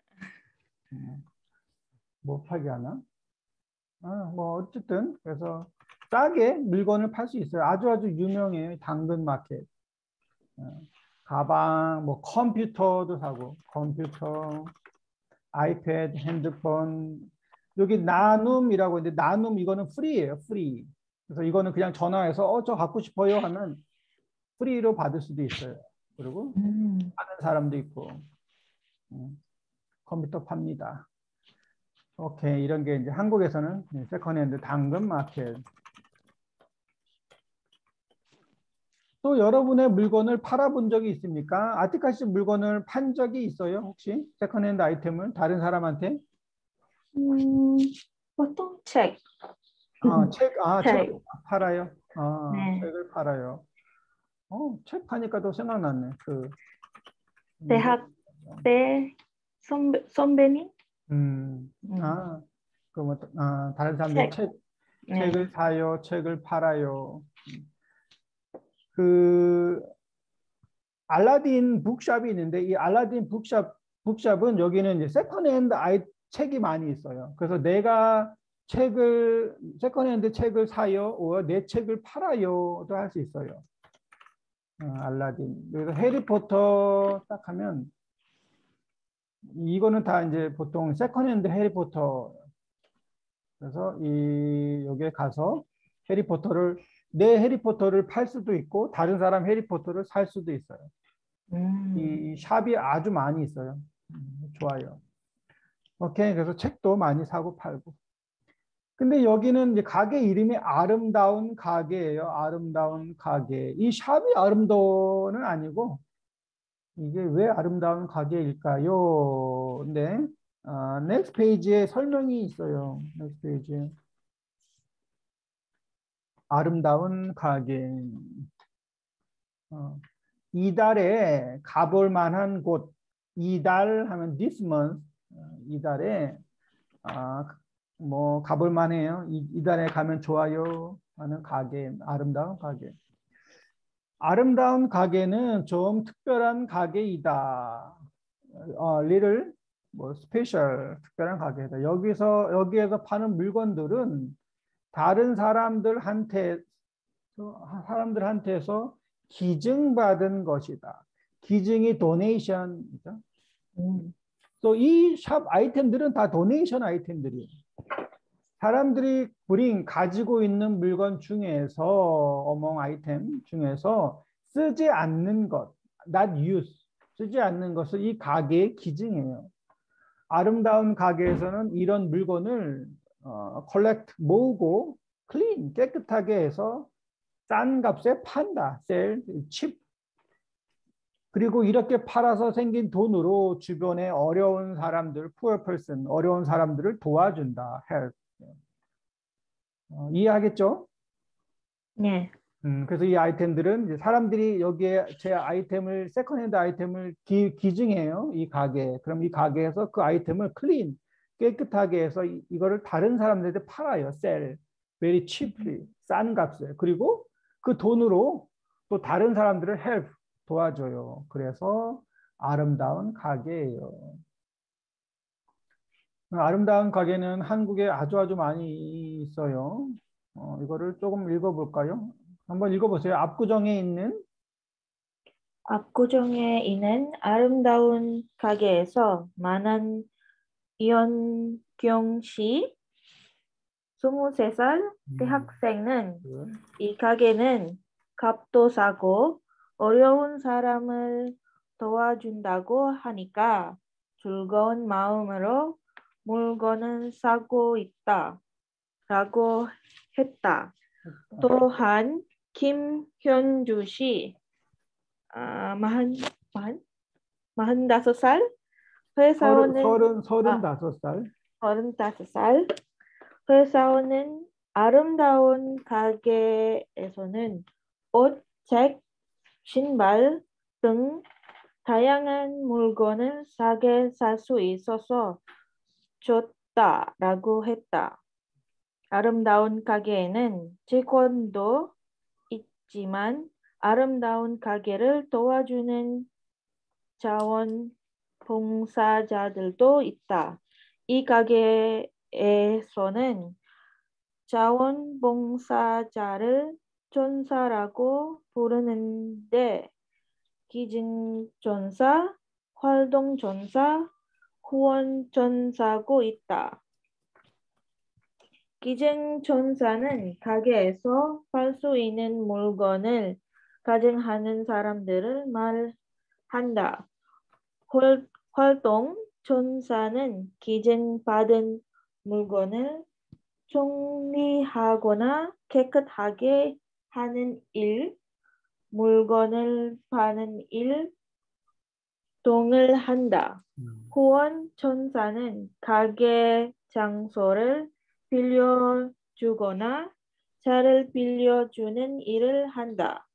뭐 팔게 하나? 뭐 어쨌든 그래서 싸게 물건을 팔 수 있어요. 아주 유명해요. 당근 마켓. 가방, 뭐 컴퓨터도 사고 컴퓨터, 아이패드, 핸드폰. 여기 나눔이라고 있는데 나눔 이거는 프리예요. 프리. 그래서 이거는 그냥 전화해서 저 갖고 싶어요 하면 프리로 받을 수도 있어요. 그리고 하는 사람도 있고 컴퓨터 팝니다. 오케이. 이런 게 이제 한국에서는 세컨핸드 당근 마켓. 또 여러분의 물건을 팔아본 적이 있습니까? 아티카시 물건을 판 적이 있어요? 혹시 세컨핸드 아이템을 다른 사람한테? 보통 책. 책 책. 팔아요? 네. 책을 팔아요. 책 파니까 또 생각났네. 대학 때 선배님? 다른 사람들이 네. 책을 사요, 책을 팔아요. 알라딘 북샵이 있는데 이 알라딘 북샵은 여기는 이제 세컨핸드 책이 많이 있어요. 그래서 내가 세컨핸드 책을 사요, 내 책을 팔아요도 할 수 있어요. 알라딘. 그래서 해리포터 딱 하면 이거는 다 이제 보통 세컨핸드 해리포터. 그래서 여기에 가서 내 해리포터를 팔 수도 있고 다른 사람 해리포터를 살 수도 있어요. 이 샵이 아주 많이 있어요. 좋아요. 오케이. 그래서 책도 많이 사고 팔고. 근데 여기는 이제 가게 이름이 아름다운 가게예요. 아름다운 가게. 이 샵이 아름다운은 아니고 이게 왜 아름다운 가게일까요? 근데 넥스트 페이지에 설명이 있어요. 넥스트 페이지에. 아름다운 가게. 이달에 가볼 만한 곳. 이달 하면 this month. 이달에 가볼 만해요. 이달에 가면 좋아요 하는 가게. 아름다운 가게. 아름다운 가게는 좀 특별한 가게이다. little 스페셜 특별한 가게이다. 여기에서 파는 물건들은 다른 사람들한테서 기증받은 것이다. 기증이 도네이션이죠. 또 이 샵 아이템들은 다 도네이션 아이템들이에요. 사람들이 가지고 있는 물건 중에서 어몽 아이템 중에서 쓰지 않는 것, not use, 쓰지 않는 것을 이 가게의 기증이에요. 아름다운 가게에서는 이런 물건을 컬렉트 모으고 클린 깨끗하게 해서 싼 값에 판다. sell, cheap. 그리고 이렇게 팔아서 생긴 돈으로 주변에 어려운 사람들, poor person, 어려운 사람들을 도와준다. help. 이해하겠죠? 네. 그래서 이 아이템들은 이제 사람들이 여기에 제 아이템을 세컨핸드 아이템을 기증해요. 이 가게에. 그럼 이 가게에서 그 아이템을 클린 깨끗하게 해서 이거를 다른 사람들한테 팔아요. sell. very cheaply. 싼 값에. 그리고 그 돈으로 또 다른 사람들을 help. 도와줘요. 그래서 아름다운 가게예요. 아름다운 가게는 한국에 아주 많이 있어요. 이거를 조금 읽어볼까요? 한번 읽어보세요. 압구정에 있는 아름다운 가게에서 만난 이현경 씨 23살 대학생은 이 가게는 값도 싸고 어려운 사람을 도와준다고 하니까 즐거운 마음으로 물건을 사고 있다 라고 했다. 또한 김현주 씨 45살 회사원은 35살 회사원은 아름다운 가게에서는 옷, 책, 신발 등 다양한 물건을 싸게 살 수 있어서 좋다라고 했다. 아름다운 가게에는 직원도 있지만 아름다운 가게를 도와주는 자원봉사자들도 있다. 이 가게에서는 자원봉사자를 전사라고 부르는데 기증전사, 활동전사, 후원천사고 있다. 기증천사는 가게에서 팔 수 있는 물건을 가증하는 사람들을 말한다. 활동천사는 기증받은 물건을 정리하거나 깨끗하게 하는 일, 물건을 파는 일 등을 한다. 후원천사는 가게 장소를 빌려주거나 차를 빌려주는 일을 한다.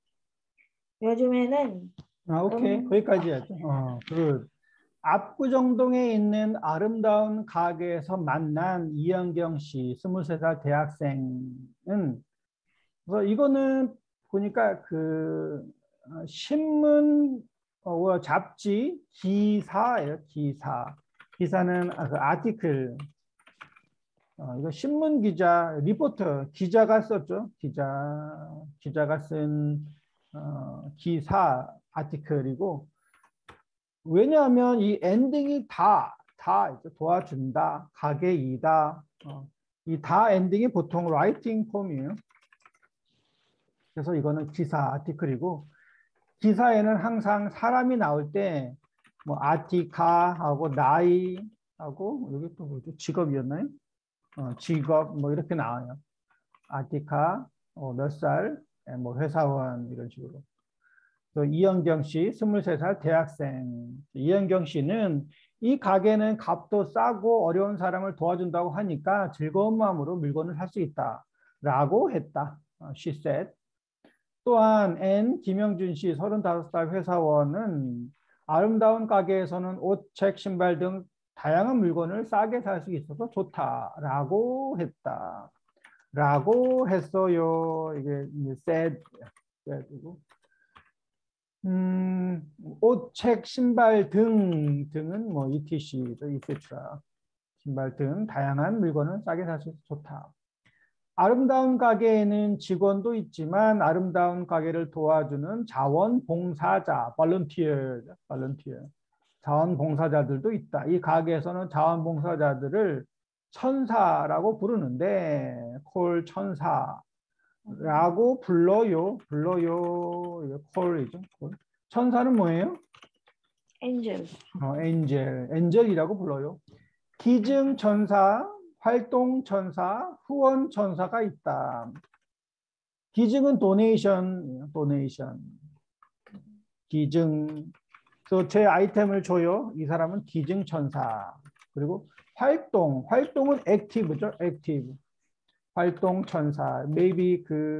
요즘에는 오케이. 거기까지 하죠. 그 압구정동에 있는 아름다운 가게에서 만난 이영경 씨, 23살 대학생은, 그래서 이거는 보니까 그 신문, 잡지 기사예요. 기사는 그 아티클. 이거 신문 기자, 리포터, 기자가 썼죠. 기자가 쓴 기사 아티클이고, 왜냐하면 이 엔딩이 다 도와준다, 가게이다, 이 다 엔딩이 보통 라이팅 폼이에요. 그래서 이거는 기사 아티클이고, 기사에는 항상 사람이 나올 때 뭐 아티카하고 나이하고 여기 또 뭐죠? 직업이었나요? 직업 뭐 이렇게 나와요. 아티카 몇 살, 뭐 회사원 이런 식으로. 또 이영경 씨, 23살 대학생. 이영경 씨는 이 가게는 값도 싸고 어려운 사람을 도와준다고 하니까 즐거운 마음으로 물건을 살 수 있다라고 했다. She said. 또한 김영준 씨, 35살 회사원은 아름다운 가게에서는 옷, 책, 신발 등 다양한 물건을 싸게 살 수 있어서 좋다라고 했다. 라고 했어요. 이게 said. 옷, 책, 신발 등은 뭐 etc. 신발 등 다양한 물건을 싸게 살 수 있어서 좋다. 아름다운 가게에는 직원도 있지만 아름다운 가게를 도와주는 자원봉사자, volunteer. 자원봉사자들도 있다. 이 가게에서는 자원봉사자들을 천사라고 부르는데 콜 천사라고 불러요. 콜이죠. 콜. 천사는 뭐예요? 엔젤. 엔젤이라고 불러요. 기증천사, 활동천사, 후원천사가 있다. 기증은 도네이션. 기증. 그래서 제 아이템을 줘요. 이 사람은 기증천사. 그리고 활동은 액티브죠. 액티브. 활동천사. maybe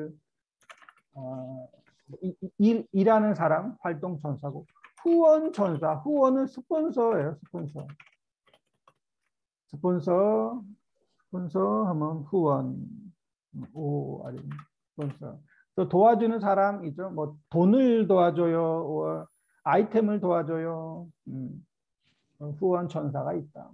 일하는 사람, 활동천사고. 후원천사. 후원은 스폰서예요. 스폰서 하면 후원. 스폰서. 또 도와주는 사람이죠. 뭐 돈을 도와줘요. 아이템을 도와줘요. 후원천사가 있다.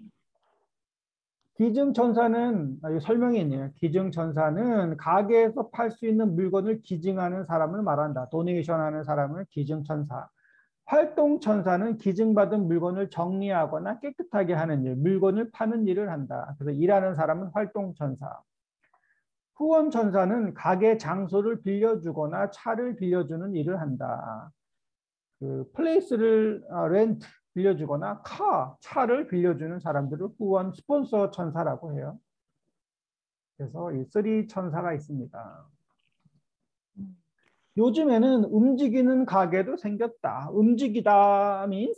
기증천사는 설명이 있네요. 기증천사는 가게에서 팔 수 있는 물건을 기증하는 사람을 말한다. 도네이션하는 사람을 기증천사. 활동천사는 기증받은 물건을 정리하거나 깨끗하게 하는 일, 물건을 파는 일을 한다. 그래서 일하는 사람은 활동천사. 후원천사는 가게 장소를 빌려주거나 차를 빌려주는 일을 한다. 그 플레이스를 렌트 빌려주거나 차를 빌려주는 사람들을 후원 스폰서 천사라고 해요. 그래서 이 3 천사가 있습니다. 요즘에는 움직이는 가게도 생겼다. 움직이다 means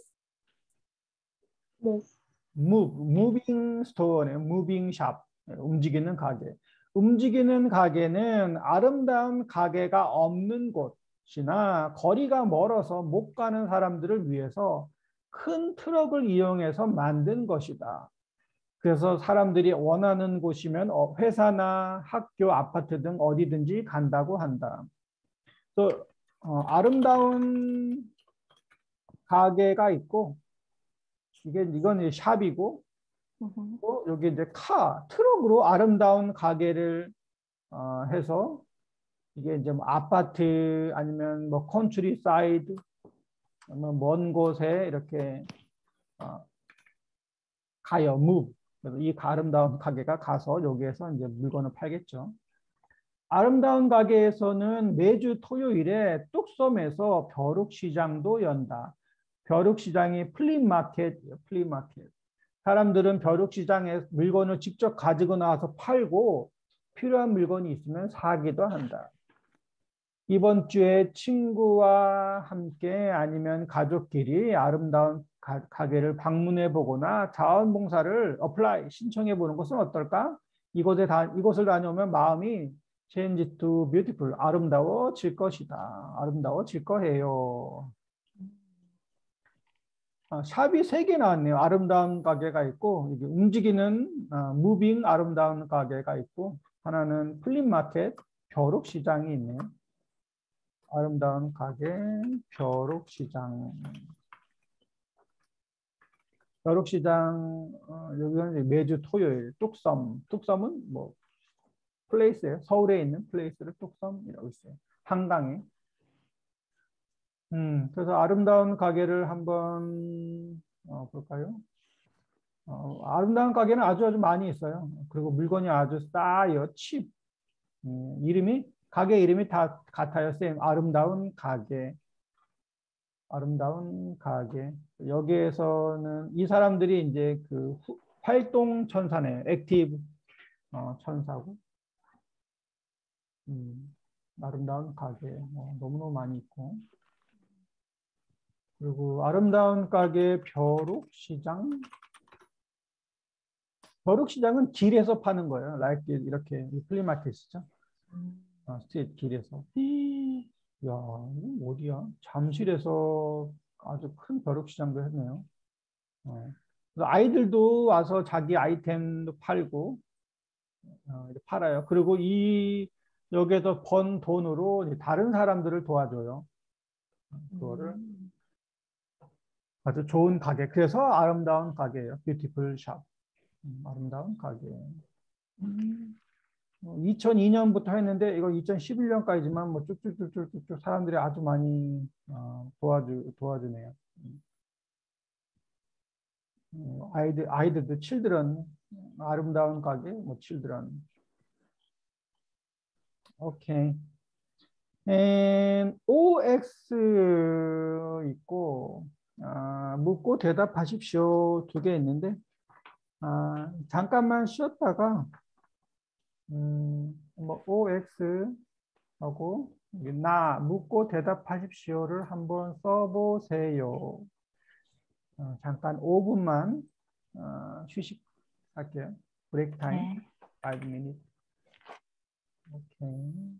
moving store네요. moving shop. 움직이는 가게. 움직이는 가게는 아름다운 가게가 없는 곳이나 거리가 멀어서 못 가는 사람들을 위해서 큰 트럭을 이용해서 만든 것이다. 그래서 사람들이 원하는 곳이면 회사나 학교, 아파트 등 어디든지 간다고 한다. 또 아름다운 가게가 있고 이건 샵이고 또 여기 이제 트럭으로 아름다운 가게를 해서 이게 이제 뭐 아파트 아니면 뭐 컨트리 사이드 먼 곳에 이렇게 가요, move. 그래서 이 아름다운 가게가 가서 여기에서 이제 물건을 팔겠죠. 아름다운 가게에서는 매주 토요일에 뚝섬에서 벼룩시장도 연다. 벼룩시장이 플리마켓. 사람들은 벼룩시장에 물건을 직접 가지고 나와서 팔고 필요한 물건이 있으면 사기도 한다. 이번 주에 친구와 함께 아니면 가족끼리 아름다운 가게를 방문해 보거나 자원봉사를 신청해 보는 것은 어떨까? 이곳을 다녀오면 마음이 change to beautiful, 아름다워질 것이다. 아름다워질 거예요. 샵이 3개 나왔네요. 아름다운 가게가 있고, 이게 움직이는 무빙 아름다운 가게가 있고, 하나는 플리마켓 벼룩시장이 있네요. 아름다운 가게 벼룩시장. 벼룩시장 여기는 매주 토요일 뚝섬은 뭐 플레이스예요. 서울에 있는 플레이스를 뚝섬이라고 있어요. 한강에. 그래서 아름다운 가게를 한번 볼까요? 아름다운 가게는 아주 많이 있어요. 그리고 물건이 아주 싸요. 칩. 가게 이름이 다 같아요. 쌤. 아름다운 가게. 아름다운 가게. 여기에서는 이 사람들이 이제 그 활동 천사네요. 액티브 천사고. 아름다운 가게. 너무너무 많이 있고. 그리고 아름다운 가게 벼룩시장. 벼룩시장은 길에서 파는 거예요. 이렇게 플리마켓이죠. 스트리트 길에서. 야, 이거 어디야? 잠실에서 아주 큰 벼룩시장도 했네요. 그래서 아이들도 와서 자기 아이템도 팔고 팔아요. 그리고 여기에서 번 돈으로 다른 사람들을 도와줘요. 그거를 아주 좋은 가게. 그래서 아름다운 가게예요. 뷰티풀 샵. 아름다운 가게. 2002년부터 했는데 이거 2011년까지만 뭐 쭉쭉쭉쭉쭉 사람들이 아주 많이 도와주네요. 아이들도 칠드런 아름다운 가게 뭐 칠드런. 오케이. OX 있고 묻고 대답하십시오 2개 있는데 잠깐만 쉬었다가 뭐 OX 하고 묻고 대답하십시오를 한번 써보세요. 잠깐 5분만 휴식할게요. 브레이크 타임. 네. 5 minutes. 오케이.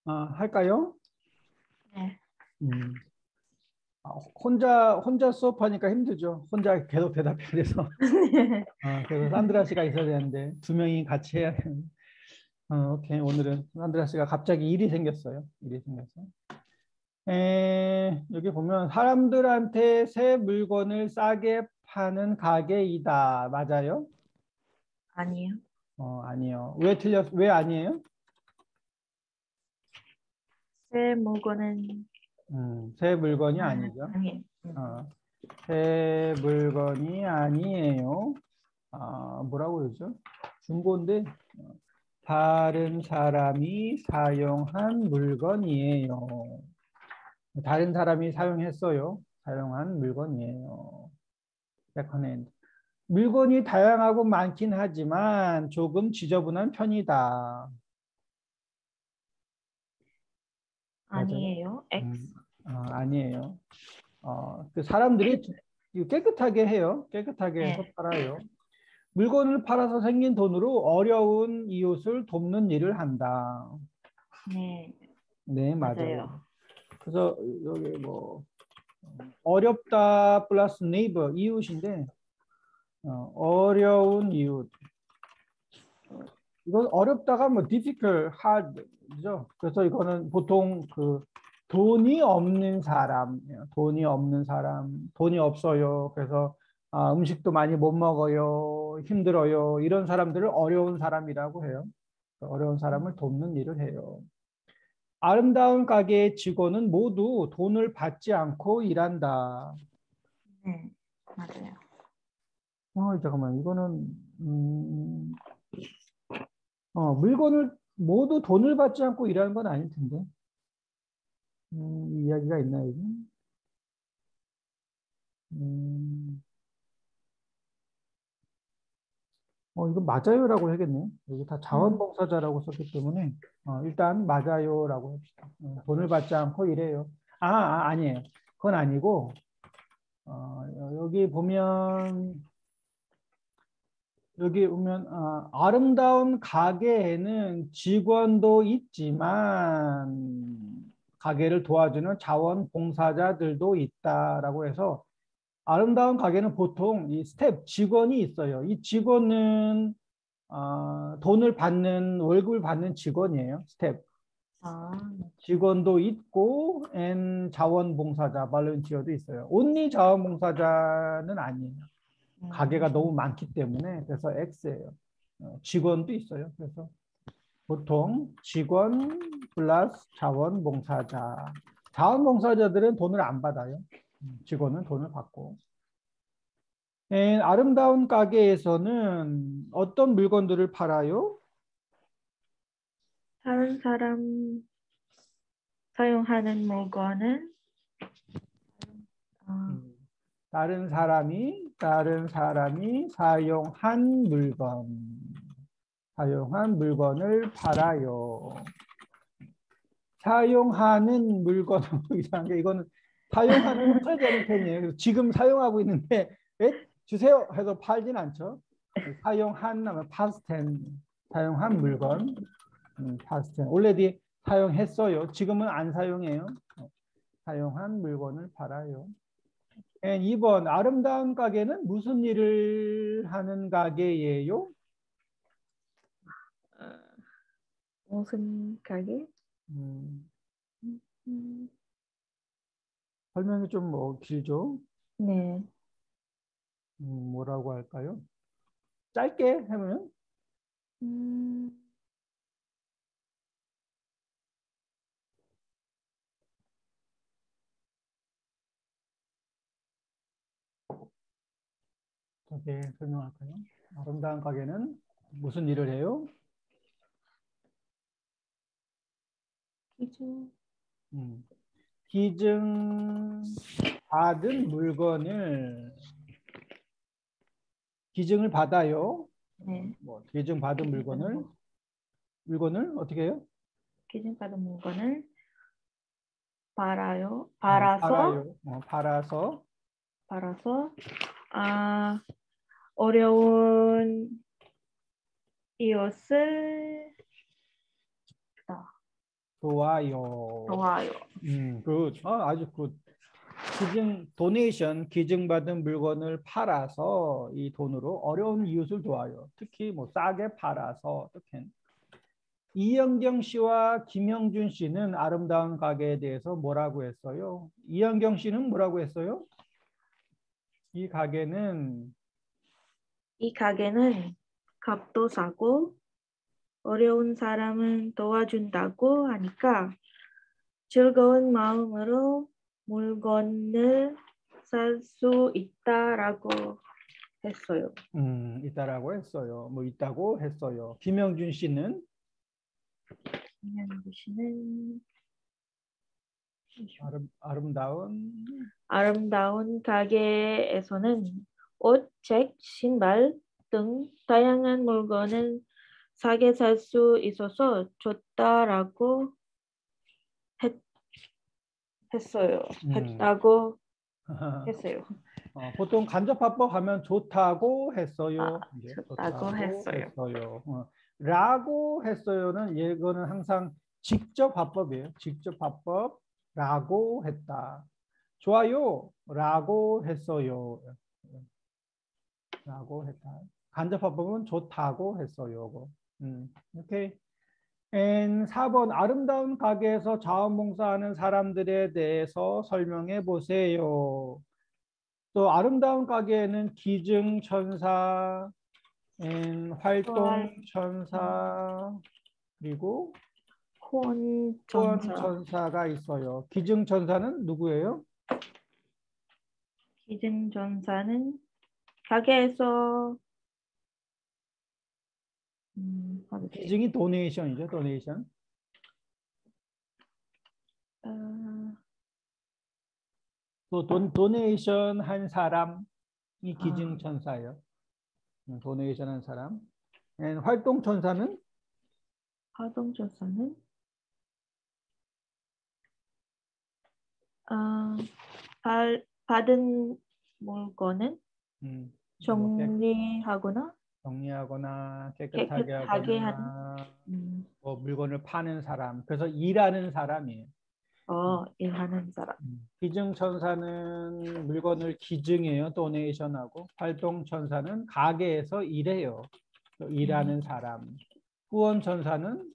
할까요? 네. 혼자 수업하니까 힘들죠. 혼자 계속 대답해야 돼서. 그래서 산드라 씨가 있어야 되는데 두 명이 같이 해야 되는데. 오케이. 오늘은 산드라 씨가 갑자기 일이 생겼어요. 일이 생겼어요. 여기 보면 사람들한테 새 물건을 싸게 파는 가게이다. 맞아요? 아니요. 아니요. 왜 아니에요? 새 물건은 새 물건이 아니죠. 아니에요. 새 물건이 아니에요. 뭐라고 그러죠? 중고인데 다른 사람이 사용한 물건이에요. 다른 사람이 사용했어요. 사용한 물건이에요. 세컨핸드. 물건이 다양하고 많긴 하지만 조금 지저분한 편이다. 아니에요. X. 아니에요. 그 사람들이 깨끗하게 해요. 깨끗하게 해서 네. 팔아요. 물건을 팔아서 생긴 돈으로 어려운 이웃을 돕는 일을 한다. 네. 네, 맞아요. 맞아요. 그래서 여기 뭐 어렵다 플러스 네이버 이웃인데 어려운 이웃. 이건 어렵다가 뭐 difficult, hard죠. 그래서 이거는 보통 그 돈이 없는 사람, 돈이 없어요. 그래서 음식도 많이 못 먹어요, 힘들어요. 이런 사람들을 어려운 사람이라고 해요. 어려운 사람을 돕는 일을 해요. 아름다운 가게의 직원은 모두 돈을 받지 않고 일한다. 네. 맞아요. 잠깐만, 이거는 물건을 모두 돈을 받지 않고 일하는 건 아닐 텐데. 이야기가 있나요, 여기? 이거 맞아요라고 하겠네요. 여기 다 자원봉사자라고 썼기 때문에 일단 맞아요라고 합시다. 돈을 받지 않고 일해요. 아니에요. 그건 아니고 여기 보면 아름다운 가게에는 직원도 있지만 가게를 도와주는 자원봉사자들도 있다라고 해서 아름다운 가게는 보통 이 스텝 직원이 있어요. 이 직원은 돈을 받는 월급을 받는 직원이에요. 스텝. 직원도 있고 자원봉사자, 발런티어도 있어요. 온리 자원봉사자는 아니에요. 가게가 너무 많기 때문에 그래서 X예요. 직원도 있어요. 그래서 보통 직원 플러스 자원봉사자. 자원봉사자들은 돈을 안 받아요. 직원은 돈을 받고. 아름다운 가게에서는 어떤 물건들을 팔아요? 다른 사람 사용하는 물건은 다른 사람이 사용한 물건을 팔아요. 사용하는 물건은 이상한 게 이거는 사용하는 프레제ント텐이에요. 지금 사용하고 있는데 주세요 해서 팔진 않죠. 사용한 하면 past tense. 사용한 물건 past tense. already 사용했어요. 지금은 안 사용해요. 사용한 물건을 팔아요. 2번 아름다운 가게는 무슨 일을 하는 가게예요? 무슨 가게? 설명이 좀 길죠? 네. 뭐라고 할까요? 짧게 하면 어떻게 설명할까요? 아름다운 가게는 무슨 일을 해요? 기증 받은 기증을 받아요. 네. 기증 받은 물건을 어떻게 해요? 기증 받은 물건을 팔아서 어려운 이웃을 좋아요. 좋아요. 굿. 아주 굿. 기증받은 물건을 팔아서 이 돈으로 어려운 이웃을 도와요. 특히 뭐 싸게 팔아서 어떻게. 이영경 씨와 김영준 씨는 아름다운 가게에 대해서 뭐라고 했어요? 이영경 씨는 뭐라고 했어요? 이 가게는 값도 싸고 어려운 사람은 도와준다고 하니까 즐거운 마음으로 물건을 살 수 있다라고 했어요. 있다라고 했어요. 뭐 있다고 했어요. 김영준 씨는 아름다운 가게에서는 옷, 책, 신발 등 다양한 물건을 싸게 살 수 있어서 좋다라고 했어요. 했다고 했어요. 보통 간접화법 하면 좋다고 했어요. 좋다고 했어요. 라고 했어요는 이거는 항상 직접 화법이에요. 직접 화법. 라고 했다. 좋아요. 라고 했어요. 라고 했다. 간접 화법은 좋다고 했어요. 오케이. 4번 아름다운 가게에서 자원봉사하는 사람들에 대해서 설명해 보세요. 또 아름다운 가게에는 기증천사, 활동천사, 그리고 후원천사가 있어요. 기증천사는 누구예요? 기증천사는 가게에서 기증이 도네이션이죠. 도네이션. 또 도네이션 한 사람이 기증천사예요. 도네이션 한 사람. 활동천사는 받은 물건은 정리하거나 깨끗하게 하거나 뭐 물건을 파는 사람. 그래서 일하는 사람이에요. 일하는 사람. 기증천사는 물건을 기증해요. 도네이션하고. 활동천사는 가게에서 일해요. 일하는 사람. 후원천사는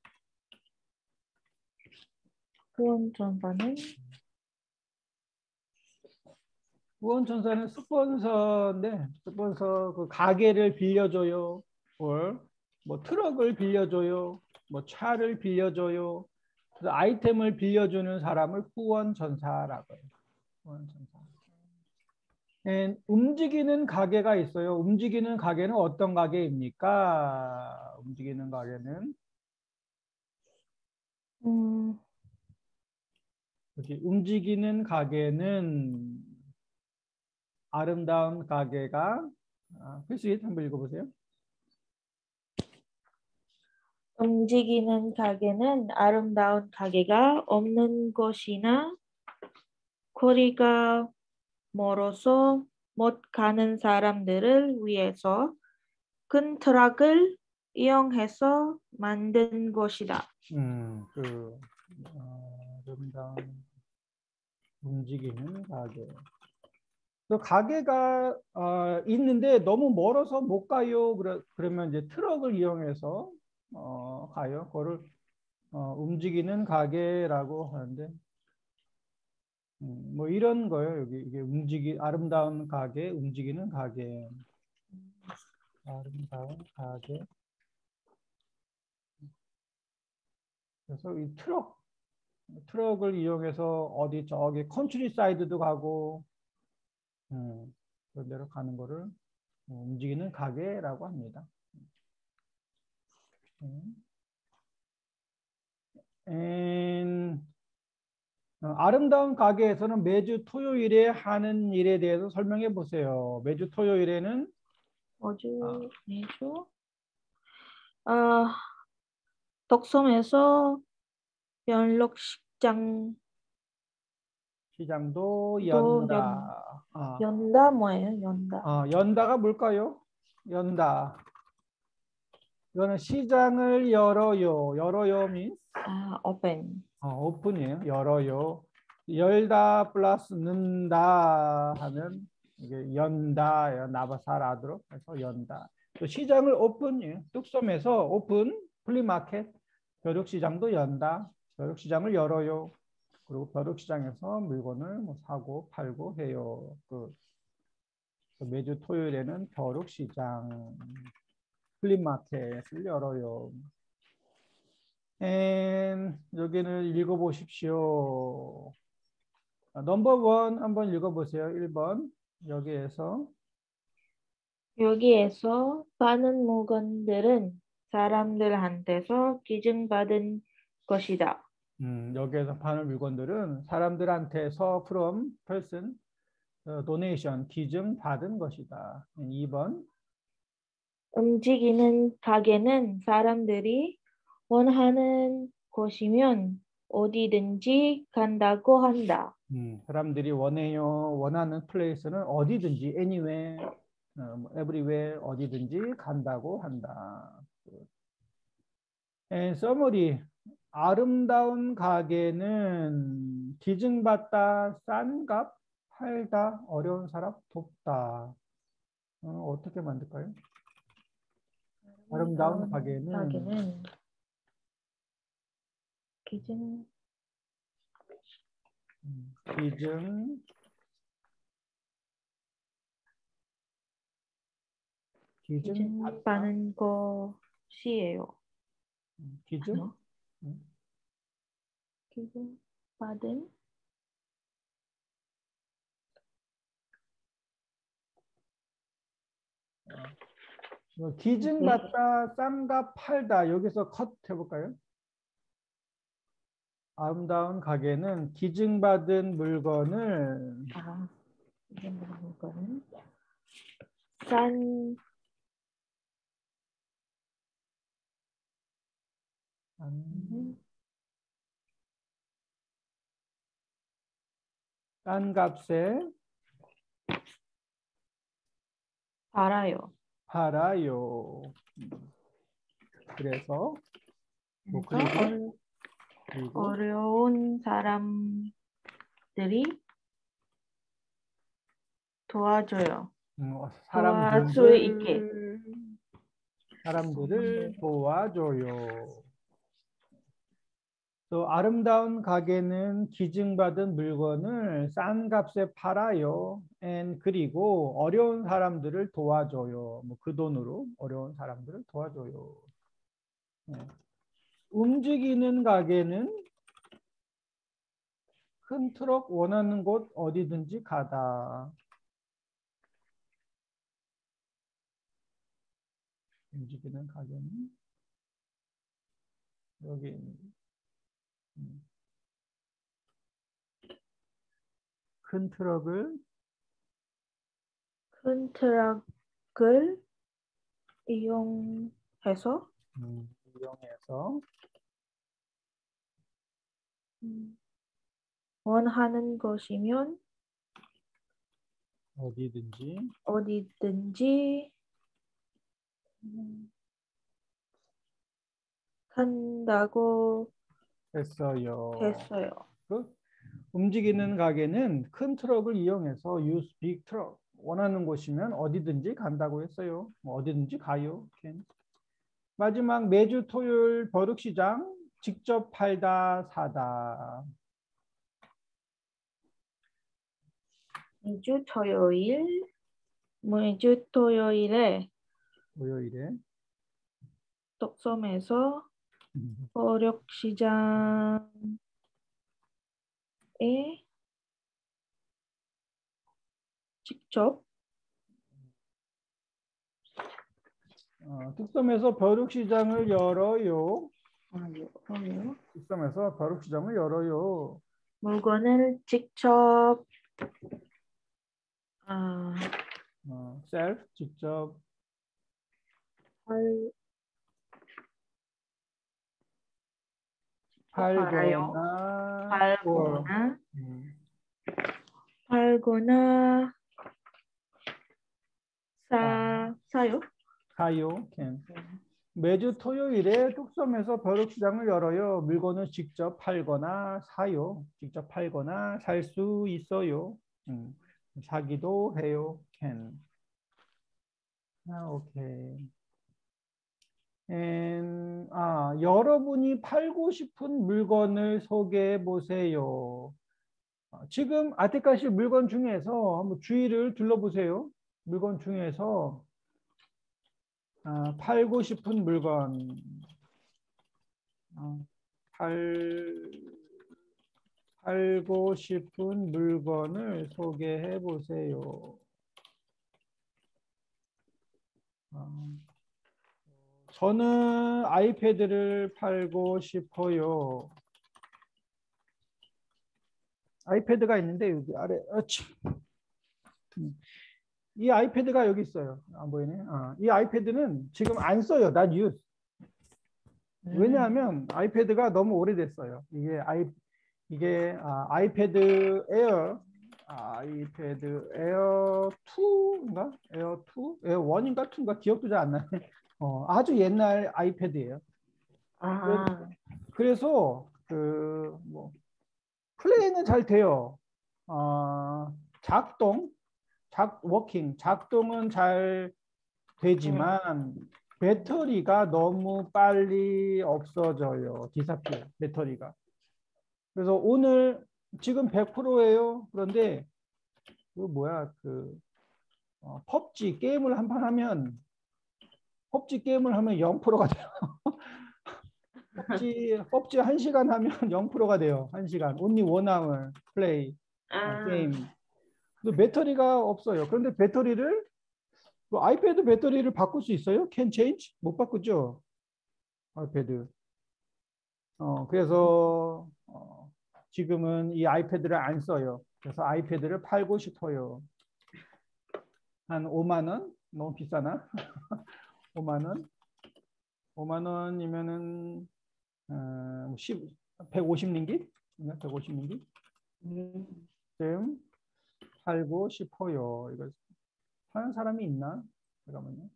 스폰서인데 스폰서 그 가게를 빌려줘요. 뭐 트럭을 빌려줘요. 뭐 차를 빌려줘요. 그래서 아이템을 빌려주는 사람을 후원천사라고 해요. 후원천사. 움직이는 가게가 있어요. 움직이는 가게는 어떤 가게입니까? 움직이는 가게는 여기 움직이는 가게는 아름다운 가게가 필수잇 한번 읽어보세요. 움직이는 가게는 아름다운 가게가 없는 곳이나 거리가 멀어서 못 가는 사람들을 위해서 큰 트럭을 이용해서 만든 곳이다. 아름다운 움직이는 가게. 그 가게가 있는데 너무 멀어서 못 가요. 그러면 이제 트럭을 이용해서 가요. 그거를 움직이는 가게라고 하는데 뭐 이런 거예요. 여기 이게 아름다운 가게, 움직이는 가게. 아름다운 가게. 그래서 이 트럭을 이용해서 어디 저기 컨트리 사이드도 가고 그런 데로 가는 거를 움직이는 가게라고 합니다. 아름다운 가게에서는 매주 토요일에 하는 일에 대해서 설명해 보세요. 매주 토요일에는 매주 덕섬에서 시장도 연다. 연다 뭐예요? 연다. 연다가 뭘까요? 연다. 이거는 시장을 열어요. 열어요 means open. 오픈이에요. 열어요. 열다 플러스 는다 하면 이게 연다, 나바사라드로 해서 연다. 또 시장을 오픈이에요. 뚝섬에서 오픈, 플리마켓, 벼룩시장도 연다. 벼룩시장을 열어요. 그리고 벼룩시장에서 물건을 뭐 사고 팔고 해요. 매주 토요일에는 벼룩시장, 플리마켓을 열어요. 여기는 읽어보십시오. 넘버 원 한번 읽어보세요. 1번. 여기에서 파는 물건들은 사람들한테서 기증받은 것이다. 여기에서 파는 물건들은 사람들한테서 from person donation 기증 받은 것이다. 2번. 움직이는 가게는 사람들이 원하는 곳이면 어디든지 간다고 한다. 사람들이 원하는 플레이스는 어디든지 anywhere, everywhere 어디든지 간다고 한다. summary. 아름다운 가게는 기증받다, 싼 값, 팔다, 어려운 사람, 돕다. 어떻게 만들까요? 아름다운 가게는 기증 받는 것이에요. 기증? 기증 받은 기증받다, 싼 값 팔다. 여기서 컷 해볼까요? 아름다운 가게는 기증받은 물건을 싼 값에 팔아요. 그래서 그리고 어려운 사람들이 도와줘요. 사람들을 도와줘요. 또 아름다운 가게는 기증받은 물건을 싼 값에 팔아요. 그리고 어려운 사람들을 도와줘요. 그 돈으로 어려운 사람들을 도와줘요. 움직이는 가게는 큰 트럭 원하는 곳 어디든지 가다. 움직이는 가게는 여기 큰 트럭을 이용해서 원하는 것이면 어디든지 간다고 했어요. 움직이는 가게는 큰 트럭을 이용해서 use big truck. 원하는 곳이면 어디든지 간다고 했어요. 어디든지 가요. 마지막 매주 토요일 벼룩시장 직접 팔다 사다. 매주 토요일에 덕섬에서 벼룩시장에 직접 뚝섬에서 벼룩시장을 열어요. 물건을 직접 self 직접 팔거나 사요. 매주 토요일에 뚝섬에서 벼룩시장을 열어요. 물건을 직접 팔거나 사요. 직접 팔거나 살 수 있어요. 사기도 해요. can. 오케이. 여러분이 팔고 싶은 물건을 소개해 보세요. 지금 아티까시 물건 중에서 한번 주위를 둘러보세요. 물건 중에서 팔고 싶은 물건, 팔고 싶은 물건을 소개해 보세요. 저는 아이패드를 팔고 싶어요. 아이패드가 있는데 여기 아래, 이 아이패드가 여기 있어요. 안 보이네. 이 아이패드는 지금 안 써요. Not use. 왜냐하면 아이패드가 너무 오래됐어요. 이게 아이패드 에어, 아이패드 에어 2인가? 에어 2? 에어 1인가 2인가 기억도 잘 안 나네. 아주 옛날 아이패드예요. 그래서 플레이는 잘 돼요. 작동은 잘 되지만 배터리가 너무 빨리 없어져요. 디스피어 배터리가. 그래서 오늘 지금 100%예요. 그런데 펍지 게임을 한 판 하면 펍지 게임을 하면 0%가 돼요. 펍지 1시간 하면 0%가 돼요. 1시간. only 1 hour play 게임. 배터리가 없어요. 그런데 배터리를 아이패드 배터리를 바꿀 수 있어요? Can change? 못 바꾸죠? 아이패드. 그래서 지금은 이 아이패드를 안 써요. 그래서 아이패드를 팔고 싶어요. 한 5만 원? 너무 비싸나? 5만 원? 5만 원이면은 150링깃? 150링깃? 지금 팔고 싶어요. 이거 파는 사람이 있나? 잠깐만요.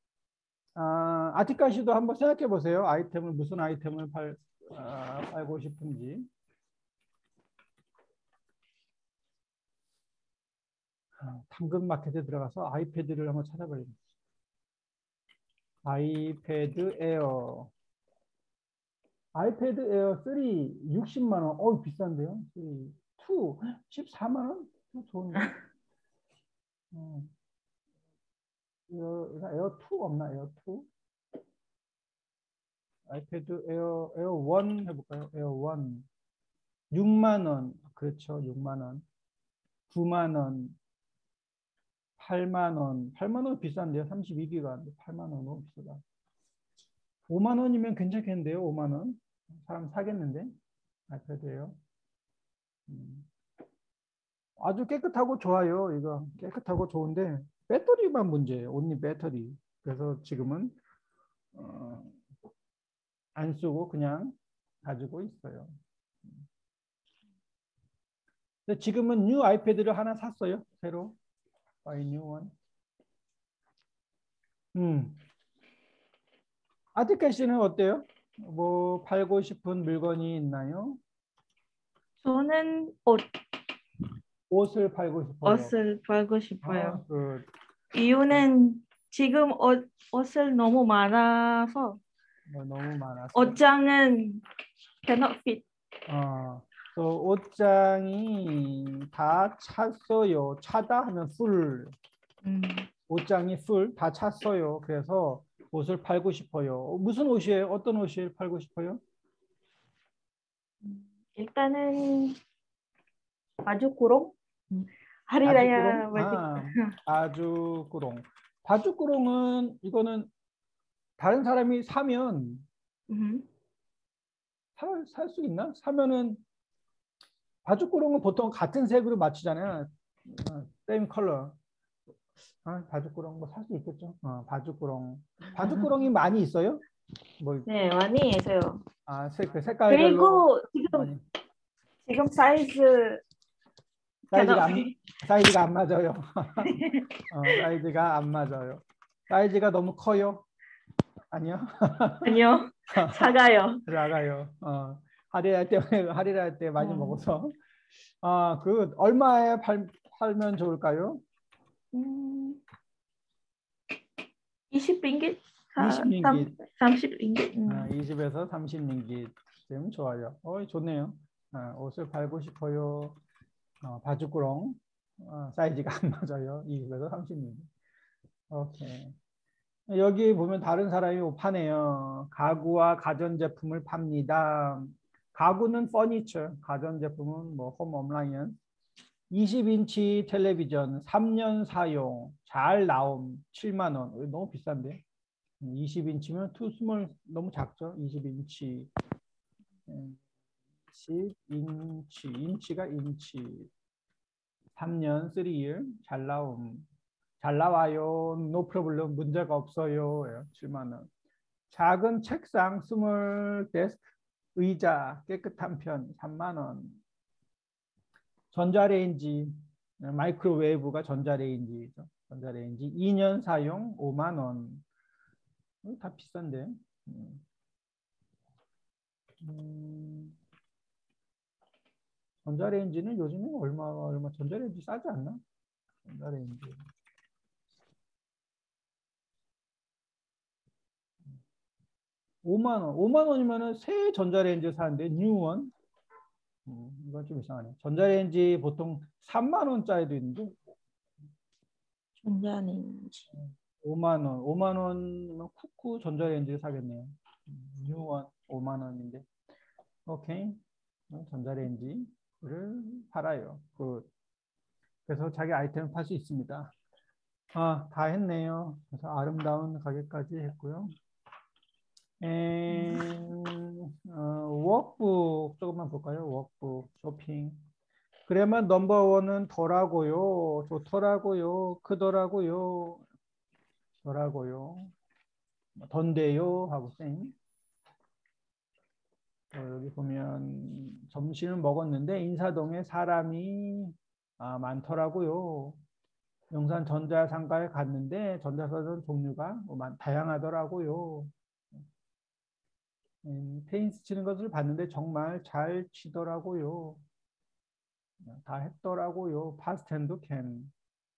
아티카시도 한번 생각해 보세요. 무슨 아이템을 팔고 싶은지. 당근마켓에 들어가서 아이패드를 한번 찾아봐야겠어요. 아이패드 에어. 아이패드 에어 3 60만 원. 비싼데요? 3, 2 14만 원? 좋은데. 에어 2 없나? 에어 2? 아이패드 에어 1 해볼까요? 에어 1. 6만 원. 그렇죠. 6만 원. 9만 원. 8만 원. 8만 원 비싼데요. 32기가. 8만 원 너무 비싸다. 5만 원이면 괜찮겠는데요. 5만 원. 사람 사겠는데. 아이패드예요. 아주 깨끗하고 좋아요. 이거 깨끗하고 좋은데 배터리만 문제예요. only 배터리. 그래서 지금은 안 쓰고 그냥 가지고 있어요. 근데 지금은 뉴 아이패드를 하나 샀어요. 새로. Buy new one. 아티카 씨는 어때요? 뭐 팔고 싶은 물건이 있나요? 저는 옷을 팔고 싶어요. 옷을 팔고 싶어요. good. 이유는 지금 옷을 너무 많아서 너무 많아서. 옷장은 cannot fit. 옷장이 다 찼어요. 차다 하면 full. 옷장이 full 다 찼어요. 그래서 옷을 팔고 싶어요. 무슨 옷이에요? 어떤 옷을 팔고 싶어요? 일단은 바주꾸롱? 하리라야 바주꾸롱. 바주꾸롱은 이거는 다른 사람이 사면 살 수 있나? 사면은 바주꾸롱은 보통 같은 색으로 맞추잖아요. same color. 바주꾸롱 뭐 살 수 있겠죠. 바주꾸롱. 바주꾸롱이 많이 있어요? 네, 많이 있어요. 그 색깔별로. 그리고 지금 사이즈가 안 맞아요. 사이즈가 안 맞아요. 사이즈가 너무 커요. 아니요. 아니요. 사가요. 나가요. 할인할 때 할인할 때 많이 음. 먹어서. 그 얼마에 팔면 좋을까요? 20 링깃? 20 링깃. 30 링깃. 20에서 30 링깃쯤 좋아요. 좋네요. 옷을 팔고 싶어요. 바주꾸렁 사이즈가 안 맞아요. 20에서 30 링깃. 오케이. 여기 보면 다른 사람이 파네요. 가구와 가전제품을 팝니다. 가구는 퍼니처, 가전제품은 뭐 홈 어플라이언스. 20인치 텔레비전 3년 사용 잘 나옴 7만 원. 너무 비싼데. 20인치면 투 스몰 너무 작죠. 20인치. 10인치, 인치가 인치. 3년 3year 잘 나옴. 잘 나와요. 노 프로블럼 문제가 없어요. 7만 원. 작은 책상 스몰 데스크 의자 깨끗한 편 3만 원. 전자레인지 마이크로웨이브가 전자레인지죠. 전자레인지 2년 사용 5만 원. 다 비싼데. 전자레인지는 요즘에 얼마 전자레인지 싸지 않나? 전자레인지. 5만 원. 5만 원이면은 새 전자레인지 사는데 뉴원. 이건 좀 이상하네. 전자레인지 보통 3만 원짜리도 있는데. 전자레인지. 5만 원. 5만 원이면 쿠쿠 전자레인지를 사겠네요. 뉴원 5만 원인데. 오케이. 전자레인지를 팔아요. 그래서 자기 아이템을 팔 수 있습니다. 다 했네요. 그래서 아름다운 가게까지 했고요. 워크북 조금만 볼까요? 워크북 쇼핑. 그러면 넘버원은 더라고요. 좋더라고요. 크더라고요. 더라고요. 던데요 하고 쌩. 여기 보면 점심을 먹었는데 인사동에 사람이 많더라고요. 용산 전자상가에 갔는데 전자서전 종류가 다양하더라고요. 테니스 치는 것을 봤는데 정말 잘 치더라고요. 다 했더라고요. past tense can.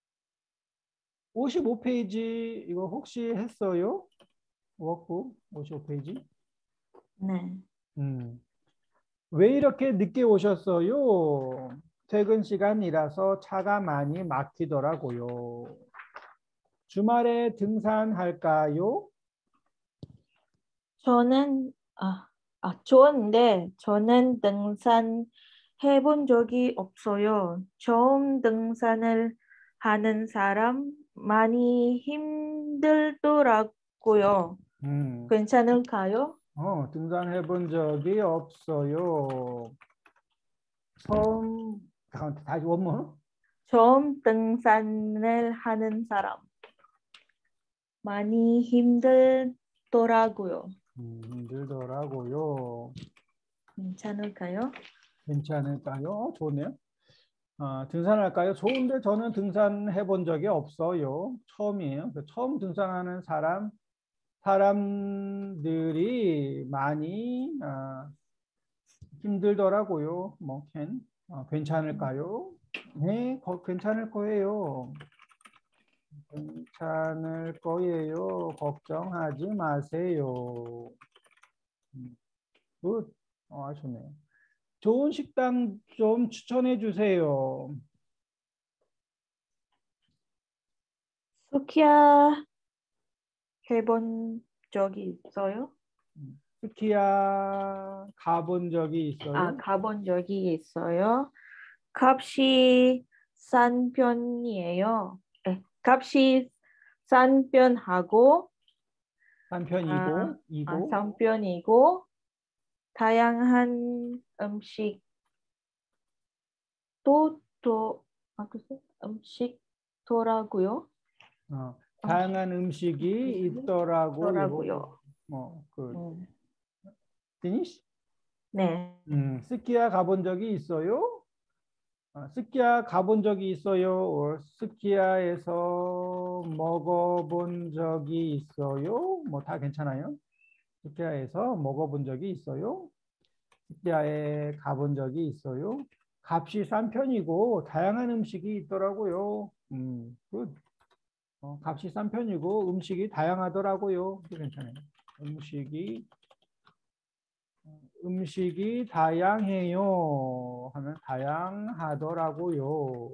55페이지 이거 혹시 했어요? 워크북 55페이지? 네. 왜 이렇게 늦게 오셨어요? 퇴근 시간이라서 차가 많이 막히더라고요. 주말에 등산할까요? 저는 좋은데 저는 등산 해본 적이 없어요. 처음 등산을 하는 사람 많이 힘들더라고요. 괜찮을까요? 등산해 본 적이 없어요. 다시 원문. 처음 등산을 하는 사람 많이 힘들더라고요. 힘들더라고요. 괜찮을까요? 괜찮을까요? 좋네요. 등산할까요? 좋은데 저는 등산해 본 적이 없어요. 처음이에요. 처음 등산하는 사람들이 많이 힘들더라고요. 괜찮을까요? 네, 괜찮을 거예요. 괜찮을 거예요. 걱정하지 마세요. 굿. 좋네요. 좋은 식당 좀 추천해 주세요. 스키야 해본 적이 있어요? 스키야 가본 적이 있어요? 가본 적이 있어요. 값이 싼 편이에요. 값이 싼 편하고 싼 편이고 싼 편이고 다양한 음식도 음식더라고요. 다양한 음식이 있더라고요. 피니시? 네. 스키야 가본 적이 있어요? 스키야 가본 적이 있어요? 스키야에서 먹어본 적이 있어요? 뭐 다 괜찮아요. 이케아에서 먹어본 적이 있어요? 이케아에 가본 적이 있어요? 값이 싼 편이고 다양한 음식이 있더라고요. 굿. 값이 싼 편이고 음식이 다양하더라고요. 괜찮아요. 음식이 다양해요 하면 다양하더라고요.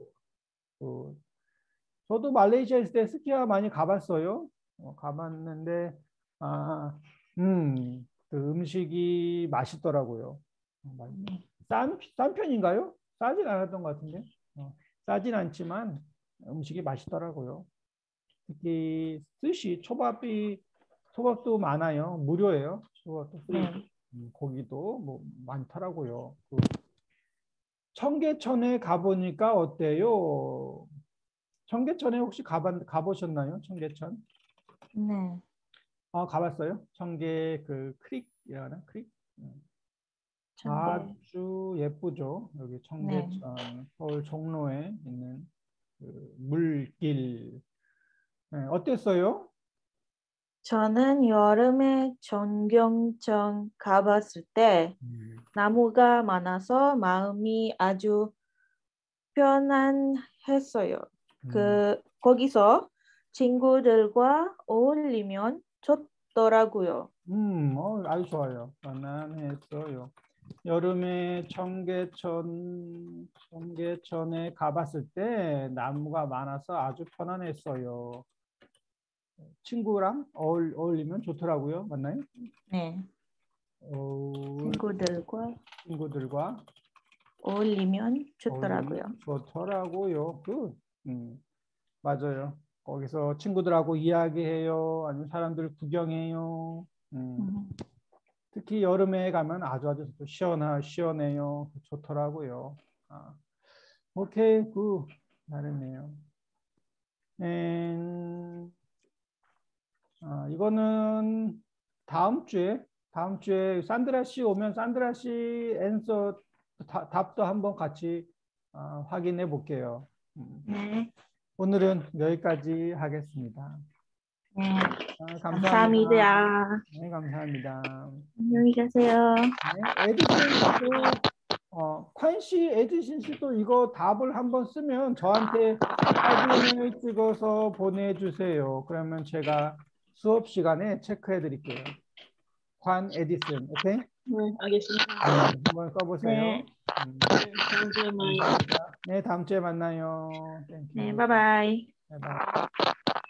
저도 말레이시아 있을 때 스키야 많이 가봤어요. 가봤는데 그 음식이 맛있더라고요. 싼 편인가요? 싸진 않았던 것 같은데. 싸진 않지만 음식이 맛있더라고요. 특히 스시, 초밥도 많아요. 무료예요. 초밥도 프리. 고기도 뭐 많더라고요. 청계천에 가보니까 어때요? 청계천에 혹시 가보셨나요? 청계천? 네. 가봤어요? 청계 그 크릭이라나? 크릭? 청계. 아주 예쁘죠. 여기 청계천, 네. 서울 종로에 있는 그 물길. 네, 어땠어요? 저는 여름에 전경천 가봤을 때 나무가 많아서 마음이 아주 편안했어요. 거기서 친구들과 어울리면 좋더라고요. 아주 좋아요. 편안했어요. 여름에 청계천에 가봤을 때 나무가 많아서 아주 편안했어요. 친구랑 어울리면 좋더라고요. 맞나요? 네. 친구들과 어울리면 좋더라고요. 좋더라고요. 맞아요. 거기서 친구들하고 이야기해요. 아니면 사람들 구경해요. 특히 여름에 가면 아주 시원해요. 좋더라고요. 오케이, 잘했네요. 이거는 다음 주에 산드라 씨 오면 산드라 씨 앤서 답도 한번 같이 확인해 볼게요. 네. 오늘은 여기까지 하겠습니다. 네. 감사합니다. 감사합니다. 네, 감사합니다. 안녕히 가세요. 네, 에디슨 씨도 이거 답을 한번 쓰면 저한테 사진을 찍어서 보내주세요. 그러면 제가 수업 시간에 체크해 드릴게요. 관 에디슨, 오케이? 네, 알겠습니다. 한번 써보세요. 네. 다음 주에 봐요. 네, 다음 주에 만나요. 땡큐. 네, 바이바이. 바이바이.